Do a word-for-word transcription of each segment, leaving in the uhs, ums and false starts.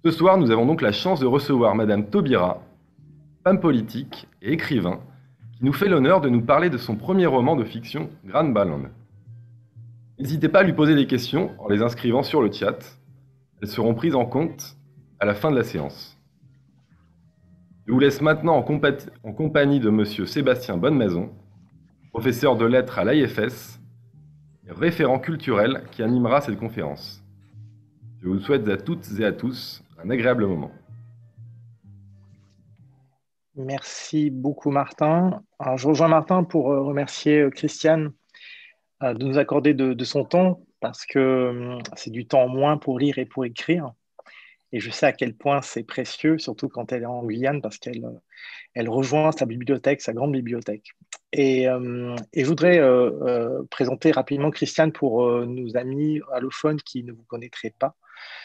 Ce soir, nous avons donc la chance de recevoir Madame Taubira, femme politique et écrivain, qui nous fait l'honneur de nous parler de son premier roman de fiction, Grand Ballon. N'hésitez pas à lui poser des questions en les inscrivant sur le chat. Elles seront prises en compte à la fin de la séance. Je vous laisse maintenant en, compa- en compagnie de Monsieur Sébastien Bonnemaison, professeur de lettres à l'I F S et référent culturel qui animera cette conférence. Je vous souhaite à toutes et à tous un agréable moment. Merci beaucoup, Martin. Alors, je rejoins Martin pour euh, remercier euh, Christiane euh, de nous accorder de, de son temps parce que euh, c'est du temps en moins pour lire et pour écrire. Et je sais à quel point c'est précieux, surtout quand elle est en Guyane, parce qu'elle euh, elle rejoint sa bibliothèque, sa grande bibliothèque. Et, euh, et je voudrais euh, euh, présenter rapidement Christiane pour euh, nos amis allophones qui ne vous connaîtraient pas.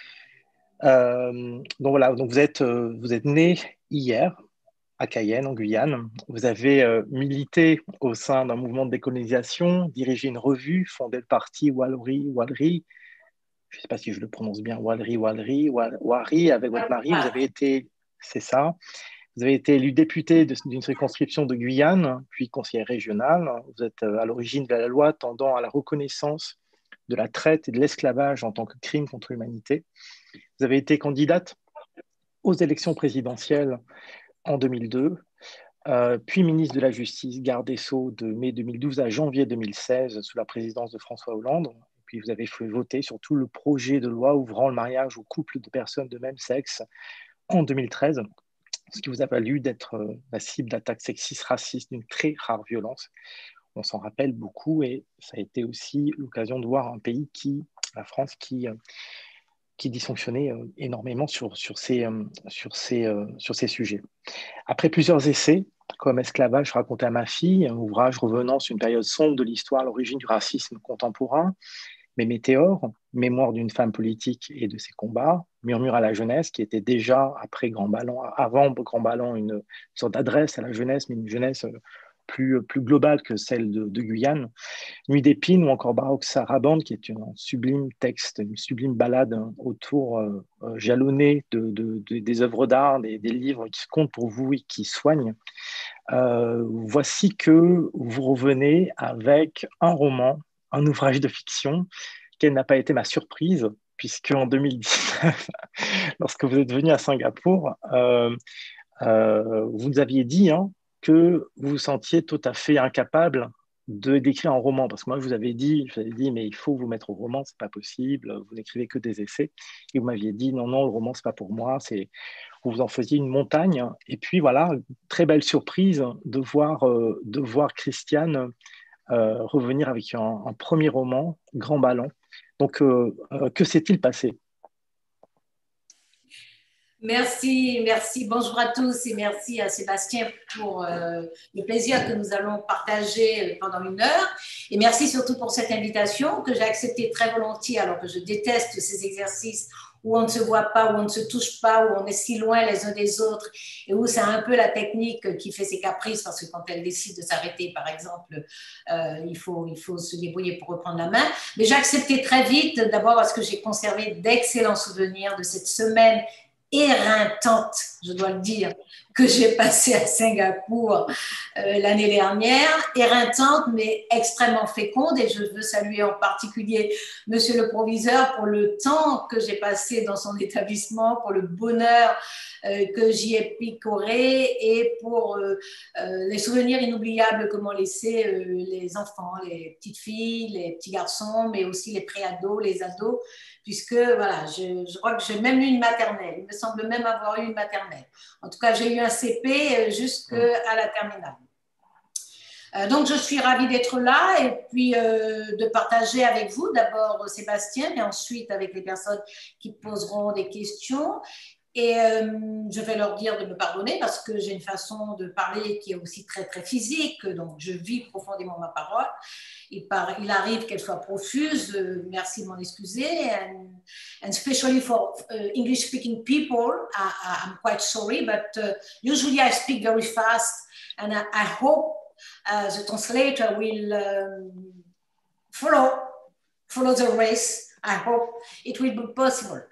Euh, donc voilà, donc vous êtes, euh, vous êtes né hier à Cayenne, en Guyane. Vous avez euh, milité au sein d'un mouvement de décolonisation, dirigé une revue, fondé le parti Wallery, Wallery. Je ne sais pas si je le prononce bien, Wallery, Wallery, Wari, avec votre mari. Vous avez été, c'est ça, vous avez été élu député d'une circonscription de Guyane, puis conseiller régional. Vous êtes euh, à l'origine de la loi tendant à la reconnaissance de la traite et de l'esclavage en tant que crime contre l'humanité. Vous avez été candidate aux élections présidentielles en deux mille deux, euh, puis ministre de la Justice, garde des Sceaux de mai deux mille douze à janvier deux mille seize sous la présidence de François Hollande. Puis vous avez fait voter sur tout le projet de loi ouvrant le mariage aux couples de personnes de même sexe en deux mille treize, ce qui vous a valu d'être euh, la cible d'attaques sexistes, racistes d'une très rare violence. On s'en rappelle beaucoup et ça a été aussi l'occasion de voir un pays qui, la France, qui... Euh, qui dysfonctionnait euh, énormément sur, sur, ces, euh, sur, ces, euh, sur ces sujets. Après plusieurs essais, comme Esclavage raconté à ma fille, un ouvrage revenant sur une période sombre de l'histoire, l'origine du racisme contemporain, Mes Météores, Mémoire d'une femme politique et de ses combats, Murmure à la jeunesse, qui était déjà, après Grand Ballon, avant Grand Ballon, une, une sorte d'adresse à la jeunesse, mais une jeunesse plus, plus globale que celle de, de Guyane. Nuit d'épines ou encore Baroque Sarabande, qui est un sublime texte, une sublime balade autour, euh, jalonnée de, de, de, des œuvres d'art, des, des livres qui se comptent pour vous et qui soignent. Euh, voici que vous revenez avec un roman, un ouvrage de fiction. Quelle n'a pas été ma surprise, puisque en deux mille dix-neuf, lorsque vous êtes venu à Singapour, euh, euh, vous nous aviez dit hein, que vous vous sentiez tout à fait incapable de d'écrire un roman, parce que moi je vous avais dit, je vous avais dit mais il faut vous mettre au roman, c'est pas possible, vous n'écrivez que des essais, et vous m'aviez dit non non le roman c'est pas pour moi, c'est vous en faisiez une montagne, et puis voilà, très belle surprise de voir euh, de voir Christiane euh, revenir avec un, un premier roman, Grand Ballon. Donc euh, euh, que s'est-il passé? Merci, merci. Bonjour à tous et merci à Sébastien pour euh, le plaisir que nous allons partager pendant une heure. Et merci surtout pour cette invitation que j'ai acceptée très volontiers alors que je déteste ces exercices où on ne se voit pas, où on ne se touche pas, où on est si loin les uns des autres et où c'est un peu la technique qui fait ses caprices parce que quand elle décide de s'arrêter, par exemple, euh, il, faut, il faut se débrouiller pour reprendre la main. Mais j'ai accepté très vite, d'abord parce que j'ai conservé d'excellents souvenirs de cette semaine éreintante, je dois le dire, que j'ai passée à Singapour euh, l'année dernière, éreintante mais extrêmement féconde, et je veux saluer en particulier monsieur le proviseur pour le temps que j'ai passé dans son établissement, pour le bonheur euh, que j'y ai picoré et pour euh, euh, les souvenirs inoubliables que m'ont laissé euh, les enfants, les petites filles, les petits garçons, mais aussi les pré-ados, les ados, puisque voilà, je, je crois que j'ai même eu une maternelle. Il me semble même avoir eu une maternelle. En tout cas, j'ai eu un C P jusqu'à la terminale. Euh, donc, je suis ravie d'être là et puis euh, de partager avec vous, d'abord Sébastien, mais ensuite avec les personnes qui poseront des questions. Et euh, je vais leur dire de me pardonner parce que j'ai une façon de parler qui est aussi très, très physique. Donc, je vis profondément ma parole. Il, par, il arrive qu'elle soit profuse. Euh, merci de m'en excuser. And, and especially for uh, English-speaking people, I, I'm quite sorry. But uh, usually I speak very fast. And I, I hope uh, the translator will um, follow, follow the race. I hope it will be possible.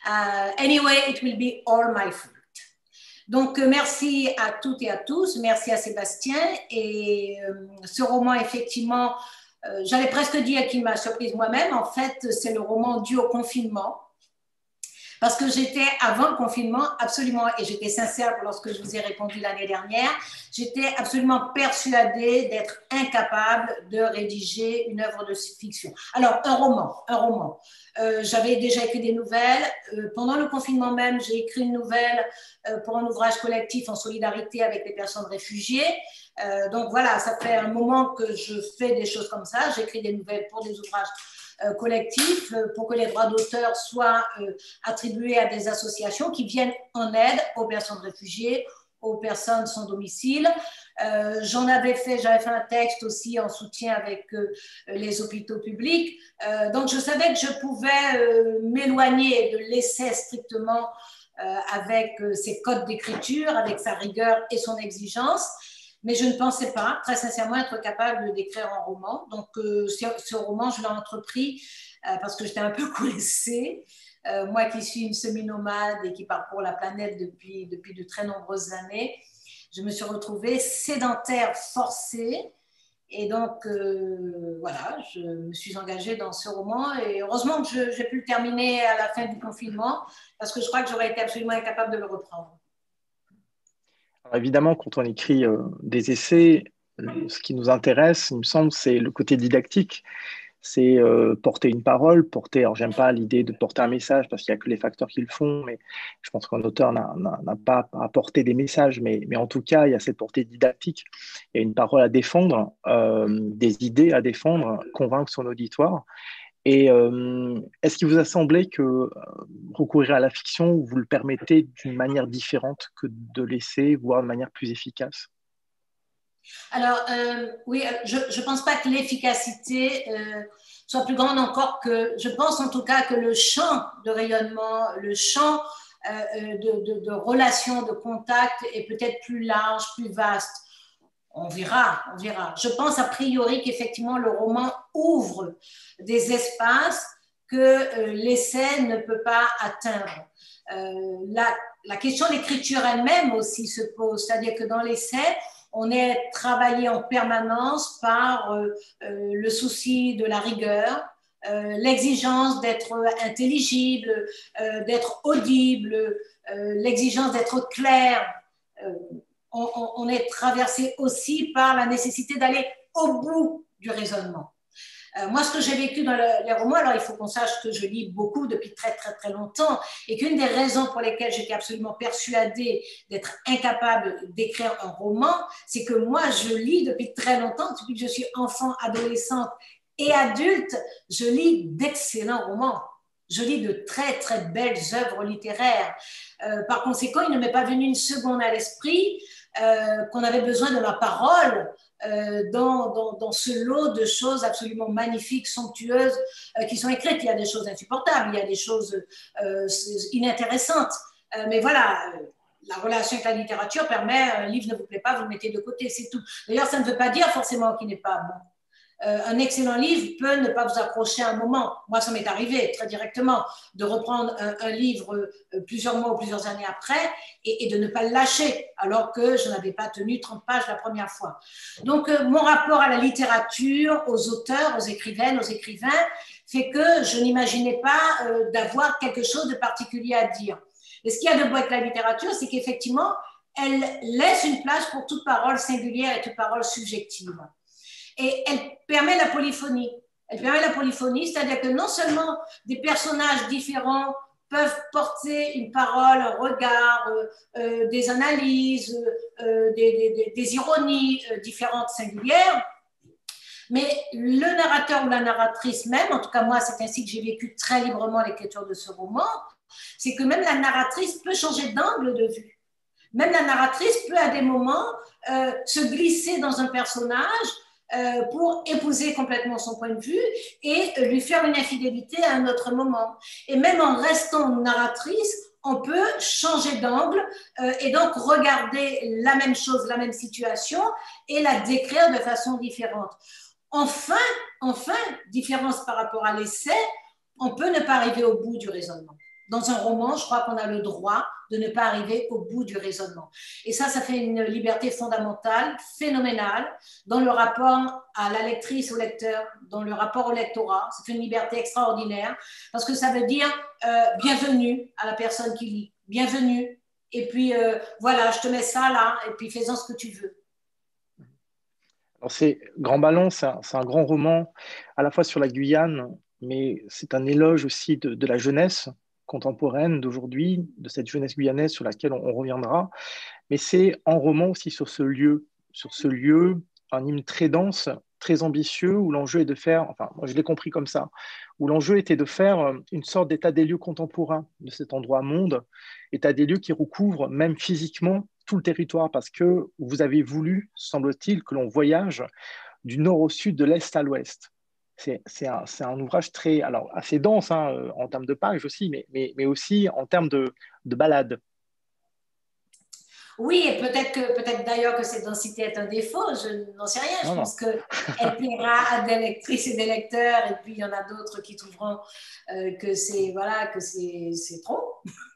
Uh, anyway, it will be all my fault. Donc, euh, merci à toutes et à tous. Merci à Sébastien. Et euh, ce roman, effectivement, euh, j'allais presque dire qu'il m'a surprise moi-même. En fait, c'est le roman dû au confinement. Parce que j'étais, avant le confinement, absolument, et j'étais sincère lorsque je vous ai répondu l'année dernière, j'étais absolument persuadée d'être incapable de rédiger une œuvre de fiction. Alors, un roman, un roman. Euh, j'avais déjà écrit des nouvelles. Euh, pendant le confinement même, j'ai écrit une nouvelle euh, pour un ouvrage collectif en solidarité avec les personnes réfugiées. Euh, donc voilà, ça fait un moment que je fais des choses comme ça. J'écris des nouvelles pour des ouvrages Euh, collectif euh, pour que les droits d'auteur soient euh, attribués à des associations qui viennent en aide aux personnes réfugiées, aux personnes sans domicile. Euh, j'en avais fait, j'avais fait un texte aussi en soutien avec euh, les hôpitaux publics. Euh, donc je savais que je pouvais euh, m'éloigner de l'essai strictement euh, avec euh, ses codes d'écriture, avec sa rigueur et son exigence. Mais je ne pensais pas, très sincèrement, être capable d'écrire un roman. Donc, euh, ce, ce roman, je l'ai entrepris euh, parce que j'étais un peu coincée. Euh, moi qui suis une semi-nomade et qui parcours la planète depuis, depuis de très nombreuses années, je me suis retrouvée sédentaire, forcée. Et donc, euh, voilà, je me suis engagée dans ce roman. Et heureusement que je, j'ai pu le terminer à la fin du confinement parce que je crois que j'aurais été absolument incapable de le reprendre. Alors évidemment, quand on écrit euh, des essais, ce qui nous intéresse, il me semble, c'est le côté didactique. C'est euh, porter une parole, porter, alors j'aime pas l'idée de porter un message parce qu'il n'y a que les facteurs qui le font, mais je pense qu'un auteur n'a, n'a, n'a pas à porter des messages, mais, mais en tout cas, il y a cette portée didactique, il y a une parole à défendre, euh, des idées à défendre, convaincre son auditoire. Et euh, est-ce qu'il vous a semblé que euh, recourir à la fiction vous le permettez d'une manière différente que de l'essai, voire de manière plus efficace? Alors, euh, oui, je ne pense pas que l'efficacité euh, soit plus grande encore que, je pense en tout cas que le champ de rayonnement, le champ euh, de, de, de relations, de contact est peut-être plus large, plus vaste. On verra, on verra. Je pense a priori qu'effectivement le roman ouvre des espaces que euh, l'essai ne peut pas atteindre. Euh, la, la question de l'écriture elle-même aussi se pose, c'est-à-dire que dans l'essai, on est travaillé en permanence par euh, euh, le souci de la rigueur, euh, l'exigence d'être intelligible, euh, d'être audible, euh, l'exigence d'être clair. Euh, on, on est traversé aussi par la nécessité d'aller au bout du raisonnement. Euh, moi, ce que j'ai vécu dans le, les romans, alors il faut qu'on sache que je lis beaucoup depuis très, très, très longtemps et qu'une des raisons pour lesquelles j'étais absolument persuadée d'être incapable d'écrire un roman, c'est que moi, je lis depuis très longtemps, depuis que je suis enfant, adolescente et adulte, je lis d'excellents romans. Je lis de très, très belles œuvres littéraires. Euh, par conséquent, il ne m'est pas venu une seconde à l'esprit euh, qu'on avait besoin de ma parole Euh, dans, dans, dans ce lot de choses absolument magnifiques, somptueuses euh, qui sont écrites. Il y a des choses insupportables, il y a des choses euh, inintéressantes. Euh, mais voilà, la relation avec la littérature permet, un livre ne vous plaît pas, vous le mettez de côté, c'est tout. D'ailleurs, ça ne veut pas dire forcément qu'il n'est pas bon. Euh, un excellent livre peut ne pas vous accrocher à un moment. Moi, ça m'est arrivé très directement de reprendre un, un livre euh, plusieurs mois ou plusieurs années après et, et de ne pas le lâcher alors que je n'avais pas tenu trente pages la première fois. Donc, euh, mon rapport à la littérature, aux auteurs, aux écrivaines, aux écrivains, fait que je n'imaginais pas euh, d'avoir quelque chose de particulier à dire. Et ce qu'il y a de beau avec la littérature, c'est qu'effectivement, elle laisse une place pour toute parole singulière et toute parole subjective. Et elle permet la polyphonie. Elle permet la polyphonie, c'est-à-dire que non seulement des personnages différents peuvent porter une parole, un regard, euh, euh, des analyses, euh, des, des, des ironies euh, différentes, singulières, mais le narrateur ou la narratrice même, en tout cas moi c'est ainsi que j'ai vécu très librement l'écriture de ce roman, c'est que même la narratrice peut changer d'angle de vue. Même la narratrice peut à des moments euh, se glisser dans un personnage Euh, pour épouser complètement son point de vue et euh, lui faire une infidélité à un autre moment. Et même en restant narratrice, on peut changer d'angle euh, et donc regarder la même chose, la même situation et la décrire de façon différente. Enfin, enfin, différence par rapport à l'essai, on peut ne pas arriver au bout du raisonnement. dans un roman, je crois qu'on a le droit de ne pas arriver au bout du raisonnement. Et ça, ça fait une liberté fondamentale, phénoménale, dans le rapport à la lectrice, au lecteur, dans le rapport au lectorat. C'est une liberté extraordinaire, parce que ça veut dire euh, bienvenue à la personne qui lit, bienvenue. Et puis, euh, voilà, je te mets ça là, et puis fais-en ce que tu veux. C'est Grand Ballon, c'est un, un grand roman à la fois sur la Guyane, mais c'est un éloge aussi de, de la jeunesse contemporaine d'aujourd'hui, de cette jeunesse guyanaise sur laquelle on, on reviendra. Mais c'est un roman aussi sur ce lieu, sur ce lieu, un hymne très dense, très ambitieux, où l'enjeu est de faire, enfin, moi je l'ai compris comme ça, où l'enjeu était de faire une sorte d'état des lieux contemporain de cet endroit monde, état des lieux qui recouvre même physiquement tout le territoire, parce que vous avez voulu, semble-t-il, que l'on voyage du nord au sud, de l'est à l'ouest. C'est, c'est, un, c'est un ouvrage très, alors, assez dense hein, en termes de pages aussi, mais, mais, mais aussi en termes de, de balade. Oui, et peut-être que peut-être d'ailleurs que cette densité est un défaut, je n'en sais rien. Je non, pense qu'elle plaira à des lectrices et des lecteurs, et puis il y en a d'autres qui trouveront euh, que c'est voilà, que c'est, c'est trop.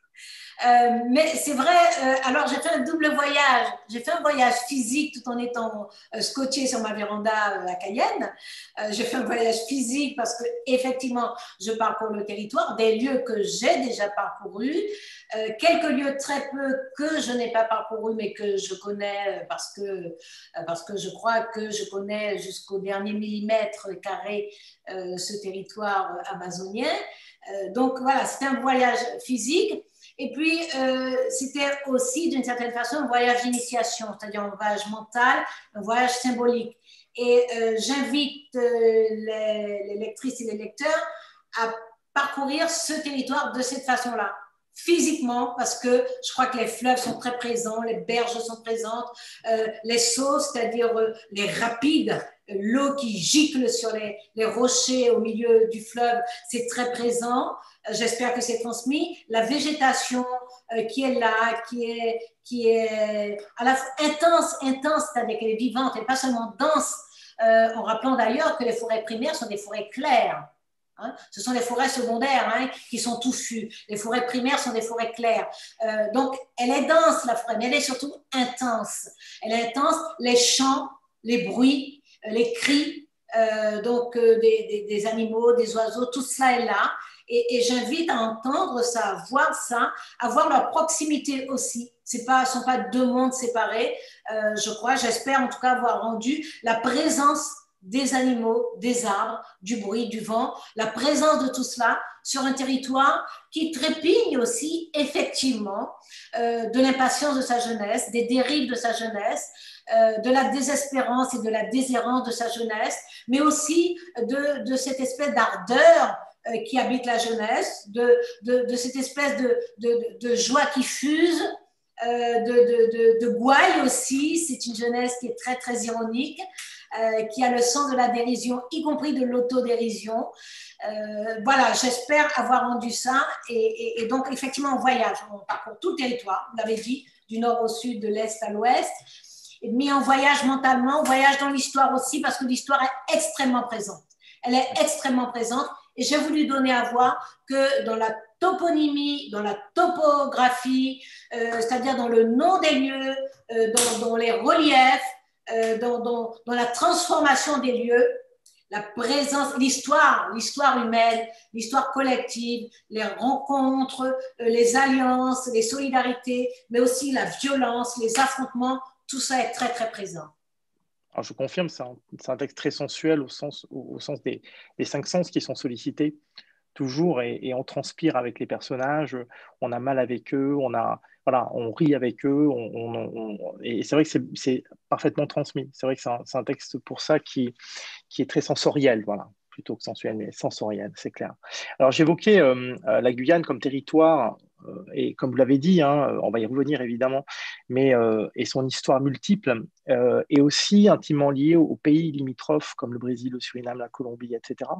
Euh, mais c'est vrai, euh, alors j'ai fait un double voyage. J'ai fait un voyage physique tout en étant euh, scotché sur ma véranda euh, à Cayenne. Euh, j'ai fait un voyage physique parce que effectivement, je parcours le territoire, des lieux que j'ai déjà parcourus, euh, quelques lieux très peu que je n'ai pas parcourus mais que je connais parce que, euh, parce que je crois que je connais jusqu'au dernier millimètre carré euh, ce territoire amazonien. Euh, donc voilà, c'était un voyage physique. Et puis, euh, c'était aussi, d'une certaine façon, un voyage d'initiation, c'est-à-dire un voyage mental, un voyage symbolique. Et euh, j'invite euh, les, les lectrices et les lecteurs à parcourir ce territoire de cette façon-là, physiquement, parce que je crois que les fleuves sont très présents, les berges sont présentes, euh, les sauts, c'est-à-dire euh, les rapides, l'eau qui gicle sur les, les rochers au milieu du fleuve, c'est très présent. J'espère que c'est transmis. La végétation euh, qui est là, qui est, qui est à la fois intense, intense, c'est-à-dire qu'elle est vivante, et pas seulement dense, euh, en rappelant d'ailleurs que les forêts primaires sont des forêts claires. Hein, ce sont les forêts secondaires hein, qui sont touffues. Les forêts primaires sont des forêts claires. Euh, donc, elle est dense, la forêt, mais elle est surtout intense. Elle est intense, les chants, les bruits, les cris, euh, donc euh, des, des, des animaux, des oiseaux, tout cela est là. Et, et j'invite à entendre ça, à voir ça, à voir leur proximité aussi. Ce ne sont pas deux mondes séparés, euh, je crois, j'espère en tout cas avoir rendu la présence des animaux, des arbres, du bruit, du vent, la présence de tout cela sur un territoire qui trépigne aussi effectivement euh, de l'impatience de sa jeunesse, des dérives de sa jeunesse, euh, de la désespérance et de la déshérence de sa jeunesse, mais aussi de, de cette espèce d'ardeur euh, qui habite la jeunesse, de, de, de cette espèce de, de, de joie qui fuse, euh, de, de, de, de gouaille aussi. C'est une jeunesse qui est très, très ironique. Euh, qui a le sens de la dérision, y compris de l'autodérision. Euh, voilà, j'espère avoir rendu ça. Et, et, et donc, effectivement, on voyage. On parcourt tout le territoire, vous l'avez dit, du nord au sud, de l'est à l'ouest. Mais on voyage mentalement, on voyage dans l'histoire aussi, parce que l'histoire est extrêmement présente. Elle est extrêmement présente. Et j'ai voulu donner à voir que dans la toponymie, dans la topographie, euh, c'est-à-dire dans le nom des lieux, euh, dans, dans les reliefs, Euh, dans, dans, dans la transformation des lieux, la présence, l'histoire, l'histoire humaine, l'histoire collective, les rencontres, euh, les alliances, les solidarités, mais aussi la violence, les affrontements, tout ça est très, très présent. Alors, je confirme, c'est un, c'est un texte très sensuel au sens, au, au sens des, des cinq sens qui sont sollicités toujours et, et on transpire avec les personnages, on a mal avec eux, on, a, voilà, on rit avec eux, on, on, on, et c'est vrai que c'est, c'est parfaitement transmis. C'est vrai que c'est un, c'est un texte pour ça qui, qui est très sensoriel, voilà, plutôt que sensuel, mais sensoriel, c'est clair. Alors j'évoquais euh, la Guyane comme territoire, euh, et comme vous l'avez dit, hein, on va y revenir évidemment, mais euh, et son histoire multiple euh, est aussi intimement liée aux pays limitrophes comme le Brésil, le Suriname, la Colombie, et cetera.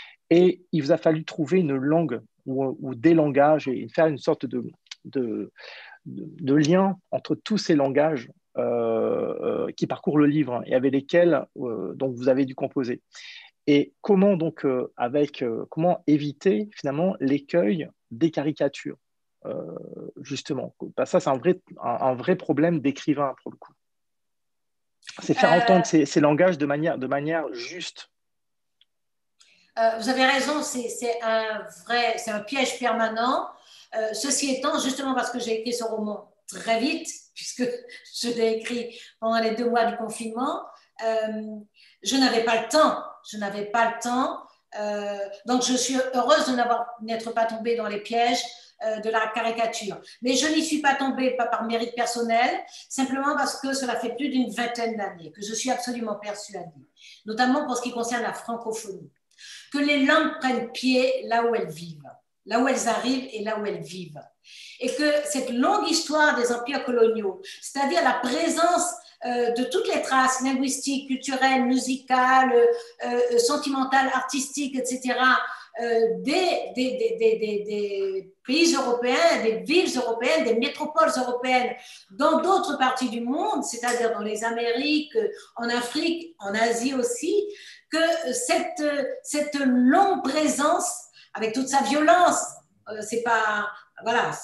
Et il vous a fallu trouver une langue ou, ou des langages et faire une sorte de, de, de, de lien entre tous ces langages euh, euh, qui parcourent le livre et avec lesquels euh, donc vous avez dû composer. Et comment donc euh, avec euh, comment éviter finalement l'écueil des caricatures, euh, justement. Ça, c'est un vrai, un, un vrai problème d'écrivain, pour le coup. C'est faire Euh, entendre ces, ces langages de manière, de manière juste. Euh, vous avez raison, c'est un vrai, c'est un piège permanent. Euh, ceci étant, justement parce que j'ai écrit ce roman très vite, puisque je l'ai écrit pendant les deux mois du confinement, euh, je n'avais pas le temps. Je n'avais pas le temps. Euh, donc, je suis heureuse de n'être pas tombée dans les pièges euh, de la caricature. Mais je n'y suis pas tombée, pas par mérite personnel, simplement parce que cela fait plus d'une vingtaine d'années que je suis absolument persuadée, notamment pour ce qui concerne la francophonie, que les langues prennent pied là où elles vivent, là où elles arrivent et là où elles vivent. Et que cette longue histoire des empires coloniaux, c'est-à-dire la présence euh, de toutes les traces linguistiques, culturelles, musicales, euh, sentimentales, artistiques, et cetera, euh, des, des, des, des, des pays européens, des villes européennes, des métropoles européennes, dans d'autres parties du monde, c'est-à-dire dans les Amériques, en Afrique, en Asie aussi, que cette, cette longue présence, avec toute sa violence, euh, c'est pas, voilà,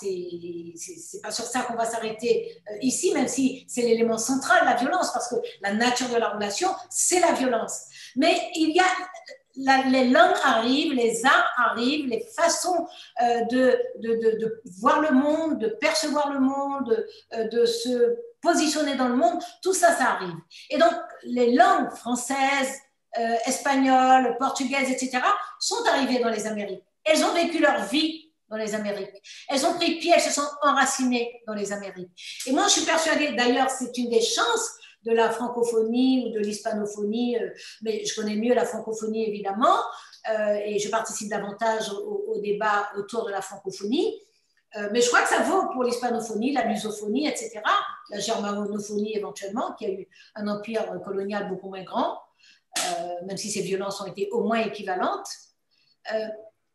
c'est pas sur ça qu'on va s'arrêter euh, ici, même si c'est l'élément central, la violence, parce que la nature de la relation, c'est la violence. Mais il y a, la, les langues arrivent, les arts arrivent, les façons euh, de, de, de, de voir le monde, de percevoir le monde, de, de se positionner dans le monde, tout ça, ça arrive. Et donc, les langues françaises, Euh, espagnoles, portugaises, et cetera, sont arrivées dans les Amériques. Elles ont vécu leur vie dans les Amériques. Elles ont pris pied, elles se sont enracinées dans les Amériques. Et moi, je suis persuadée, d'ailleurs, c'est une des chances de la francophonie ou de l'hispanophonie, euh, mais je connais mieux la francophonie, évidemment, euh, et je participe davantage au, au débat autour de la francophonie. Euh, mais je crois que ça vaut pour l'hispanophonie, la lusophonie, et cetera, la germanophonie éventuellement, qui a eu un empire colonial beaucoup moins grand. Euh, même si ces violences ont été au moins équivalentes. Euh,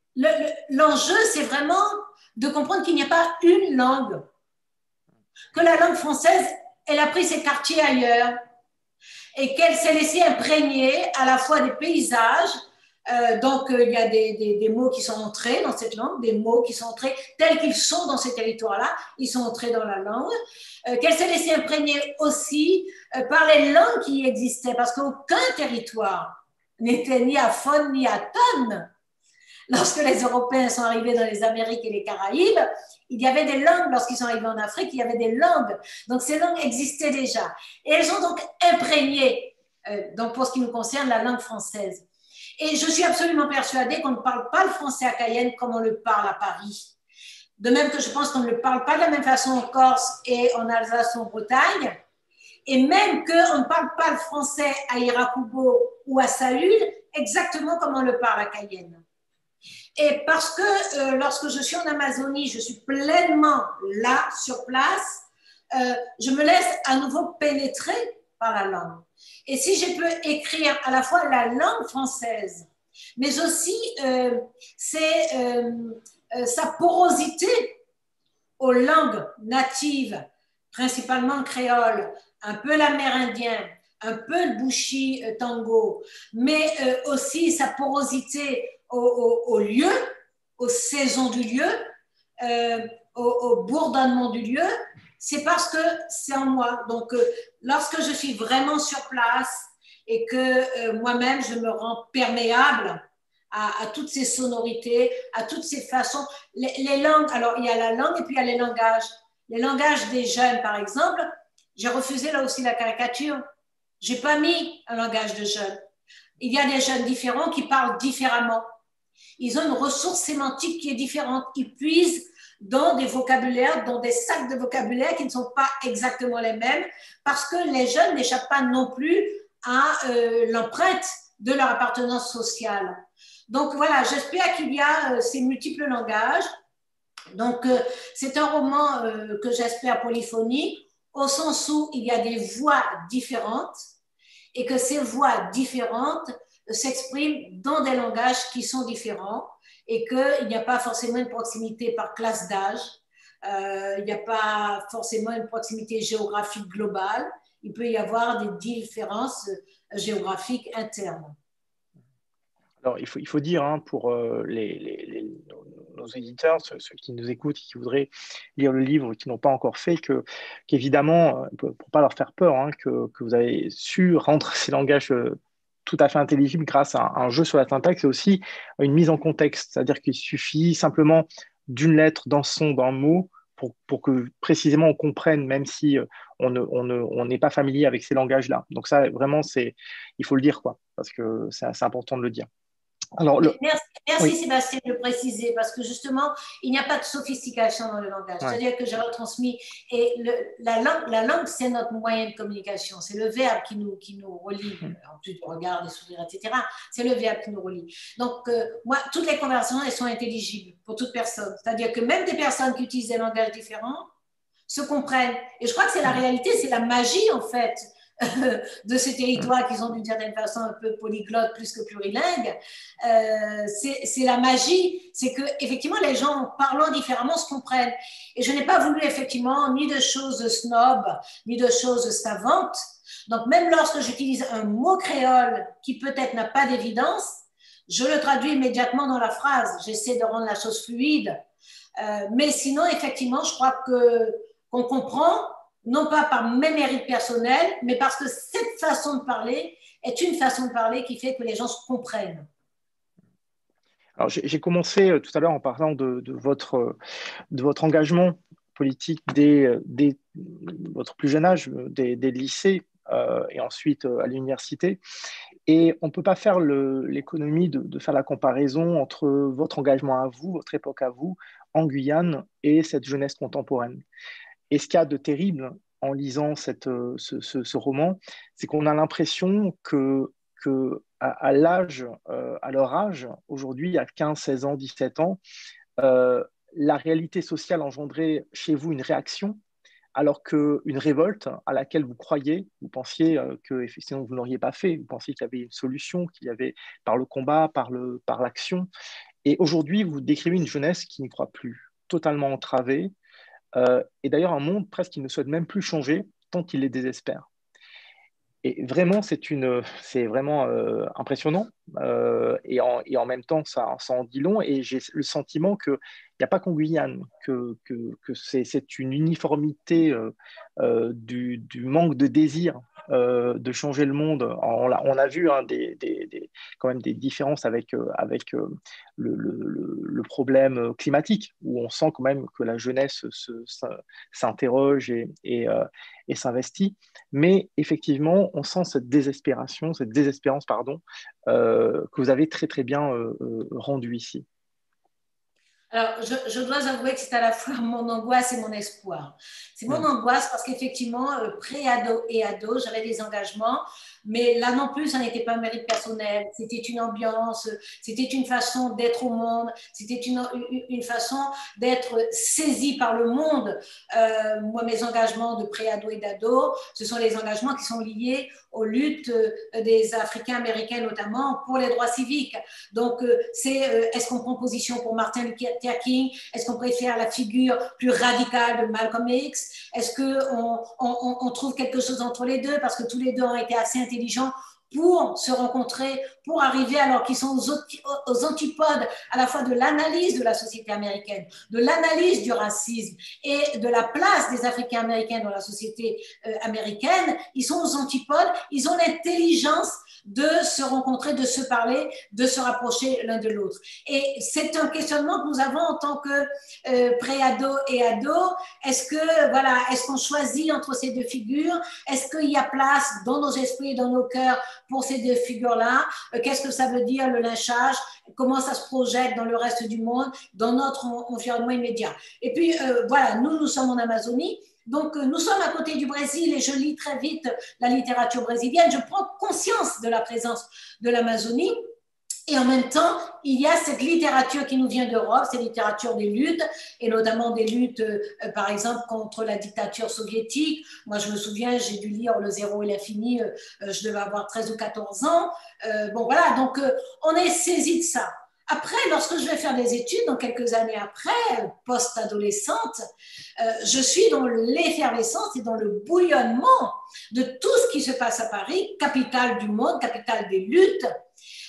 L'enjeu, le, c'est vraiment de comprendre qu'il n'y a pas une langue, que la langue française, elle a pris ses quartiers ailleurs et qu'elle s'est laissée imprégner à la fois des paysages. Euh, donc, euh, il y a des, des, des mots qui sont entrés dans cette langue, des mots qui sont entrés tels qu'ils sont dans ces territoires-là, ils sont entrés dans la langue, euh, qu'elle s'est laissée imprégner aussi euh, par les langues qui existaient, parce qu'aucun territoire n'était ni à faune ni à tonne. Lorsque les Européens sont arrivés dans les Amériques et les Caraïbes, il y avait des langues. Lorsqu'ils sont arrivés en Afrique, il y avait des langues. Donc, ces langues existaient déjà. Et elles ont donc imprégné, euh, donc pour ce qui nous concerne, la langue française. Et je suis absolument persuadée qu'on ne parle pas le français à Cayenne comme on le parle à Paris. De même que je pense qu'on ne le parle pas de la même façon en Corse et en Alsace ou en Bretagne. Et même qu'on ne parle pas le français à Irakubo ou à Saül exactement comme on le parle à Cayenne. Et parce que euh, lorsque je suis en Amazonie, je suis pleinement là, sur place, euh, je me laisse à nouveau pénétrer par la langue. Et si je peux écrire à la fois la langue française, mais aussi euh, c'est, euh, euh, sa porosité aux langues natives, principalement le créole, un peu l'amérindien, un peu le bouchi euh, tango, mais euh, aussi sa porosité au, au, au lieu, aux saisons du lieu, euh, au, au bourdonnement du lieu, c'est parce que c'est en moi. Donc, euh, lorsque je suis vraiment sur place et que euh, moi-même, je me rends perméable à, à toutes ces sonorités, à toutes ces façons. Les, les langues, alors il y a la langue et puis il y a les langages. Les langages des jeunes, par exemple, j'ai refusé là aussi la caricature. Je n'ai pas mis un langage de jeunes. Il y a des jeunes différents qui parlent différemment. Ils ont une ressource sémantique qui est différente. Ils puisent dans des vocabulaires, dans des sacs de vocabulaire qui ne sont pas exactement les mêmes, parce que les jeunes n'échappent pas non plus à euh, l'empreinte de leur appartenance sociale. Donc voilà, j'espère qu'il y a euh, ces multiples langages. Donc euh, c'est un roman euh, que j'espère polyphonique, au sens où il y a des voix différentes et que ces voix différentes s'expriment dans des langages qui sont différents et qu'il n'y a pas forcément une proximité par classe d'âge, euh, il n'y a pas forcément une proximité géographique globale, il peut y avoir des différences géographiques internes. Alors, il faut, il faut dire hein, pour euh, les, les, les, nos, nos éditeurs, ceux, ceux qui nous écoutent, qui voudraient lire le livre, qui n'ont pas encore fait, que, qu'évidemment, pour ne pas leur faire peur, hein, que, que vous avez su rendre ces langages euh, tout à fait intelligibles grâce à un, un jeu sur la syntaxe et aussi à une mise en contexte. C'est-à-dire qu'il suffit simplement d'une lettre, d'un son, d'un mot pour, pour que précisément on comprenne, même si euh, on ne, on ne, on n'est pas familier avec ces langages-là. Donc ça, vraiment, c'est, il faut le dire, quoi, parce que c'est assez important de le dire. Alors, le... Merci, merci oui. Sébastien de le préciser, parce que justement, il n'y a pas de sophistication dans le langage. Ouais. C'est-à-dire que j'ai retransmis, et le, la langue, la langue c'est notre moyen de communication, c'est le verbe qui nous, qui nous relie, en plus du regard, des sourires, et cetera. C'est le verbe qui nous relie. Donc, euh, moi, toutes les conversations, elles sont intelligibles pour toute personne. C'est-à-dire que même des personnes qui utilisent des langages différents se comprennent. Et je crois que c'est la réalité, c'est la magie, en fait, de ces territoires qui sont d'une certaine façon un peu polyglottes plus que plurilingues, euh, c'est la magie, c'est que effectivement les gens parlant différemment se comprennent. Et je n'ai pas voulu effectivement ni de choses snob, ni de choses savantes. Donc même lorsque j'utilise un mot créole qui peut-être n'a pas d'évidence, je le traduis immédiatement dans la phrase. J'essaie de rendre la chose fluide. Euh, mais sinon, effectivement, je crois que qu'on comprend, non pas par mes mérites personnels, mais parce que cette façon de parler est une façon de parler qui fait que les gens se comprennent. Alors, j'ai commencé tout à l'heure en parlant de, de, votre, de votre engagement politique dès, dès votre plus jeune âge, des, des lycées euh, et ensuite à l'université. Et on ne peut pas faire l'économie de, de faire la comparaison entre votre engagement à vous, votre époque à vous, en Guyane, et cette jeunesse contemporaine. Et ce qu'il y a de terrible en lisant cette, ce, ce, ce roman, c'est qu'on a l'impression que, que à, à l'âge, euh, à leur âge, aujourd'hui, à quinze, seize ans, dix-sept ans, euh, la réalité sociale engendrait chez vous une réaction, alors qu'une révolte à laquelle vous croyez, vous pensiez euh, que effectivement vous n'auriez pas fait, vous pensiez qu'il y avait une solution, qu'il y avait par le combat, par le, par l'action. Et aujourd'hui, vous décrivez une jeunesse qui n'y croit plus, totalement entravée. Euh, et d'ailleurs, un monde presque qui ne souhaite même plus changer tant qu'il les désespère. Et vraiment, c'est vraiment euh, impressionnant. Euh, et, en, et en même temps, ça, ça en dit long. Et j'ai le sentiment qu'il n'y a pas qu'en Guyane, que, que, que c'est une uniformité euh, euh, du, du manque de désir euh, de changer le monde. On a, on a vu hein, des, des, des, quand même des différences avec, euh, avec euh, le, le, le problème climatique, où on sent quand même que la jeunesse s'interroge et, et, euh, et s'investit. Mais effectivement, on sent cette désespération, cette désespérance, pardon, euh, que vous avez très très bien euh, euh, rendue ici. Alors, je, je dois avouer que c'est à la fois mon angoisse et mon espoir. C'est mon mmh. angoisse parce qu'effectivement, euh, pré-ado et ado, j'avais des engagements, mais là non plus, ça n'était pas un mérite personnel. C'était une ambiance, c'était une façon d'être au monde, c'était une, une façon d'être saisi par le monde. Euh, moi, mes engagements de pré-ado et d'ado, ce sont les engagements qui sont liés aux luttes des Africains américains, notamment pour les droits civiques. Donc, euh, c'est euh, est-ce qu'on prend position pour Martin Luther King? Est-ce qu'on préfère la figure plus radicale de Malcolm X? Est-ce qu'on on, on trouve quelque chose entre les deux? Parce que tous les deux ont été assez intelligents pour se rencontrer, pour arriver alors qu'ils sont aux, aux antipodes à la fois de l'analyse de la société américaine, de l'analyse du racisme et de la place des Africains américains dans la société euh, américaine. Ils sont aux antipodes, ils ont l'intelligence de se rencontrer, de se parler, de se rapprocher l'un de l'autre. Et c'est un questionnement que nous avons en tant que euh, pré-ado et ado. Est-ce que, voilà, est-ce qu'on choisit entre ces deux figures? Est-ce qu'il y a place dans nos esprits et dans nos cœurs pour ces deux figures-là? euh, Qu'est-ce que ça veut dire le lynchage? Comment ça se projette dans le reste du monde, dans notre environnement immédiat? Et puis, euh, voilà, nous, nous sommes en Amazonie. Donc, nous sommes à côté du Brésil et je lis très vite la littérature brésilienne. Je prends conscience de la présence de l'Amazonie. Et en même temps, il y a cette littérature qui nous vient d'Europe, cette littérature des luttes, et notamment des luttes, euh, par exemple, contre la dictature soviétique. Moi, je me souviens, j'ai dû lire Le Zéro et l'Infini, euh, je devais avoir treize ou quatorze ans. Euh, bon, voilà, donc euh, on est saisi de ça. Après, lorsque je vais faire des études, dans quelques années après, post-adolescente, euh, je suis dans l'effervescence et dans le bouillonnement de tout ce qui se passe à Paris, capitale du monde, capitale des luttes.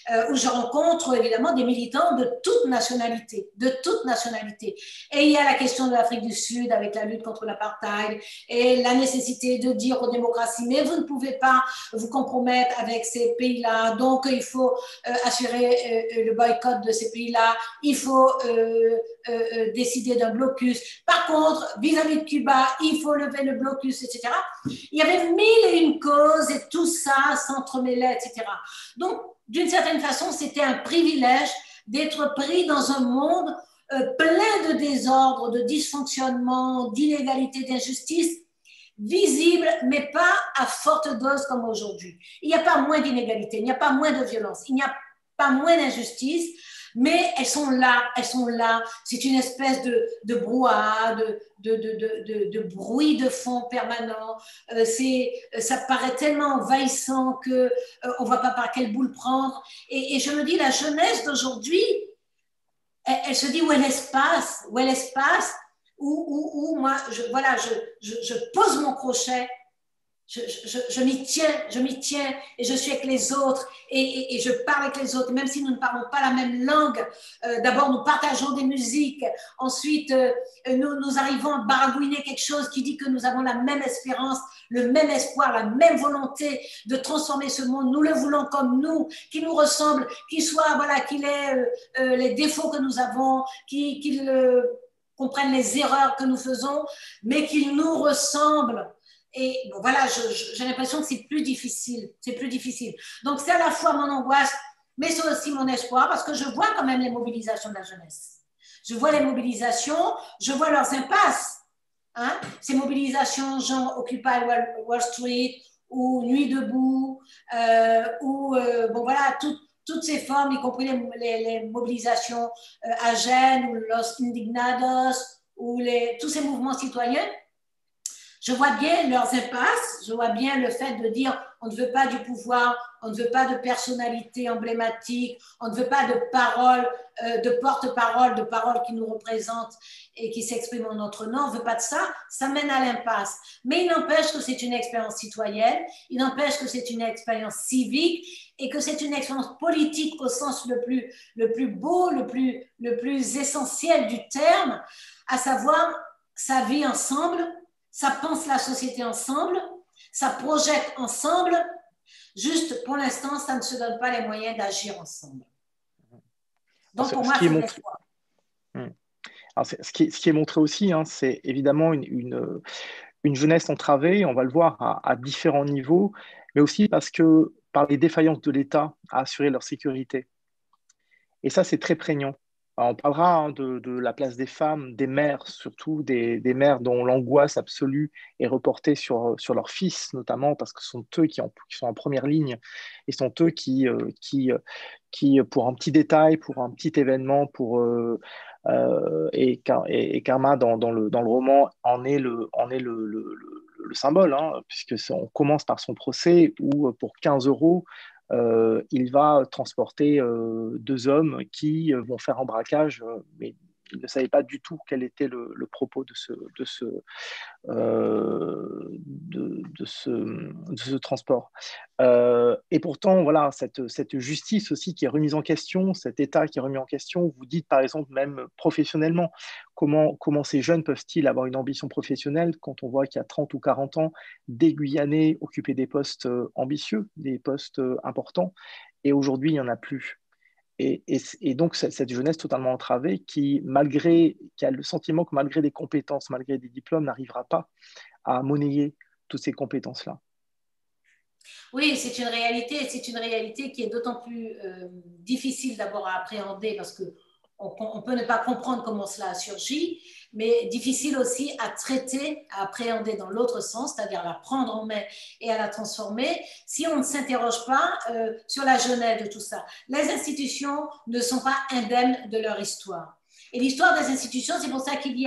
euh, où je rencontre évidemment des militants de toute nationalité, de toute nationalité. Et il y a la question de l'Afrique du Sud avec la lutte contre l'apartheid et la nécessité de dire aux démocraties, mais vous ne pouvez pas vous compromettre avec ces pays-là, donc il faut euh, assurer euh, le boycott de ces pays-là, il faut euh, euh, décider d'un blocus. Par contre, vis-à-vis de Cuba, il faut lever le blocus, et cetera. Il y avait mille et une causes et tout ça s'entremêlait, et cetera. Donc, d'une certaine façon, c'était un privilège d'être pris dans un monde euh, plein de désordre, de dysfonctionnement, d'inégalité, d'injustice, visible, mais pas à forte dose comme aujourd'hui. Il n'y a pas moins d'inégalité, il n'y a pas moins de violence, il n'y a pas moins d'injustice, mais elles sont là, elles sont là. C'est une espèce de, de brouhaha, de, de, de, de, de bruit de fond permanent. Euh, c'est, ça paraît tellement envahissant qu'on euh, ne voit pas par quelle boule prendre. Et, et je me dis, la jeunesse d'aujourd'hui, elle, elle se dit où est l'espace, où est l'espace où, où, où moi, je, voilà, je, je, je pose mon crochet. Je, je, je m'y tiens, je m'y tiens et je suis avec les autres et, et, et je parle avec les autres, même si nous ne parlons pas la même langue. Euh, d'abord, nous partageons des musiques. Ensuite, euh, nous, nous arrivons à baragouiner quelque chose qui dit que nous avons la même espérance, le même espoir, la même volonté de transformer ce monde. Nous le voulons comme nous, qui nous ressemble, qu'il soit, voilà, qu'il ait euh, euh, les défauts que nous avons, qu'il, qu'il euh, comprenne les erreurs que nous faisons, mais qu'il nous ressemble. Et bon, voilà, je, je, j'ai l'impression que c'est plus difficile, c'est plus difficile. Donc, c'est à la fois mon angoisse, mais c'est aussi mon espoir, parce que je vois quand même les mobilisations de la jeunesse. Je vois les mobilisations, je vois leurs impasses. Hein? Ces mobilisations, genre Occupy Wall, Wall Street, ou Nuit debout, euh, ou, euh, bon voilà, tout, toutes ces formes, y compris les, les, les mobilisations euh, à Gênes, ou Los Indignados, ou les, tous ces mouvements citoyens. Je vois bien leurs impasses, je vois bien le fait de dire on ne veut pas du pouvoir, on ne veut pas de personnalité emblématique, on ne veut pas de parole, euh, de porte-parole, de parole qui nous représente et qui s'exprime en notre nom, on ne veut pas de ça, ça mène à l'impasse. Mais il n'empêche que c'est une expérience citoyenne, il n'empêche que c'est une expérience civique et que c'est une expérience politique au sens le plus, le plus beau, le plus, le plus essentiel du terme, à savoir ça vit ensemble, ça pense la société ensemble, ça projette ensemble. Juste, pour l'instant, ça ne se donne pas les moyens d'agir ensemble. Donc, pour moi, c'est l'espoir. Alors, ce, qui, ce qui est montré aussi, hein, c'est évidemment une, une, une jeunesse entravée, on va le voir à, à différents niveaux, mais aussi parce que par les défaillances de l'État à assurer leur sécurité. Et ça, c'est très prégnant. Alors, on parlera hein, de, de la place des femmes, des mères, surtout des, des mères dont l'angoisse absolue est reportée sur, sur leurs fils, notamment parce que ce sont eux qui, en, qui sont en première ligne et sont eux qui, euh, qui, qui, pour un petit détail, pour un petit événement, pour, euh, euh, et, et, et Karma, dans, dans, le, dans le roman, en est le, en est le, le, le, le symbole, hein, puisque on commence par son procès où, pour quinze euros, Euh, il va transporter euh, deux hommes qui euh, vont faire un braquage, euh, mais il ne savait pas du tout quel était le, le propos de ce, de ce, euh, de, de, ce, de ce transport. Euh, et pourtant, voilà, cette, cette justice aussi qui est remise en question, cet État qui est remis en question, vous dites par exemple même professionnellement, comment, comment ces jeunes peuvent-ils avoir une ambition professionnelle quand on voit qu'il y a trente ou quarante ans, des Guyanais occupaient des postes ambitieux, des postes importants, et aujourd'hui, il n'y en a plus. Et, et, et donc, cette jeunesse totalement entravée qui, malgré, qui a le sentiment que malgré des compétences, malgré des diplômes, n'arrivera pas à monnayer toutes ces compétences-là. Oui, c'est une réalité, c'est une réalité qui est d'autant plus euh, difficile d'abord à appréhender parce que on, on peut ne pas comprendre comment cela a surgi, mais difficile aussi à traiter, à appréhender dans l'autre sens, c'est-à-dire à la prendre en main et à la transformer, si on ne s'interroge pas euh, sur la genèse de tout ça. Les institutions ne sont pas indemnes de leur histoire. Et l'histoire des institutions, c'est pour ça qu'il y a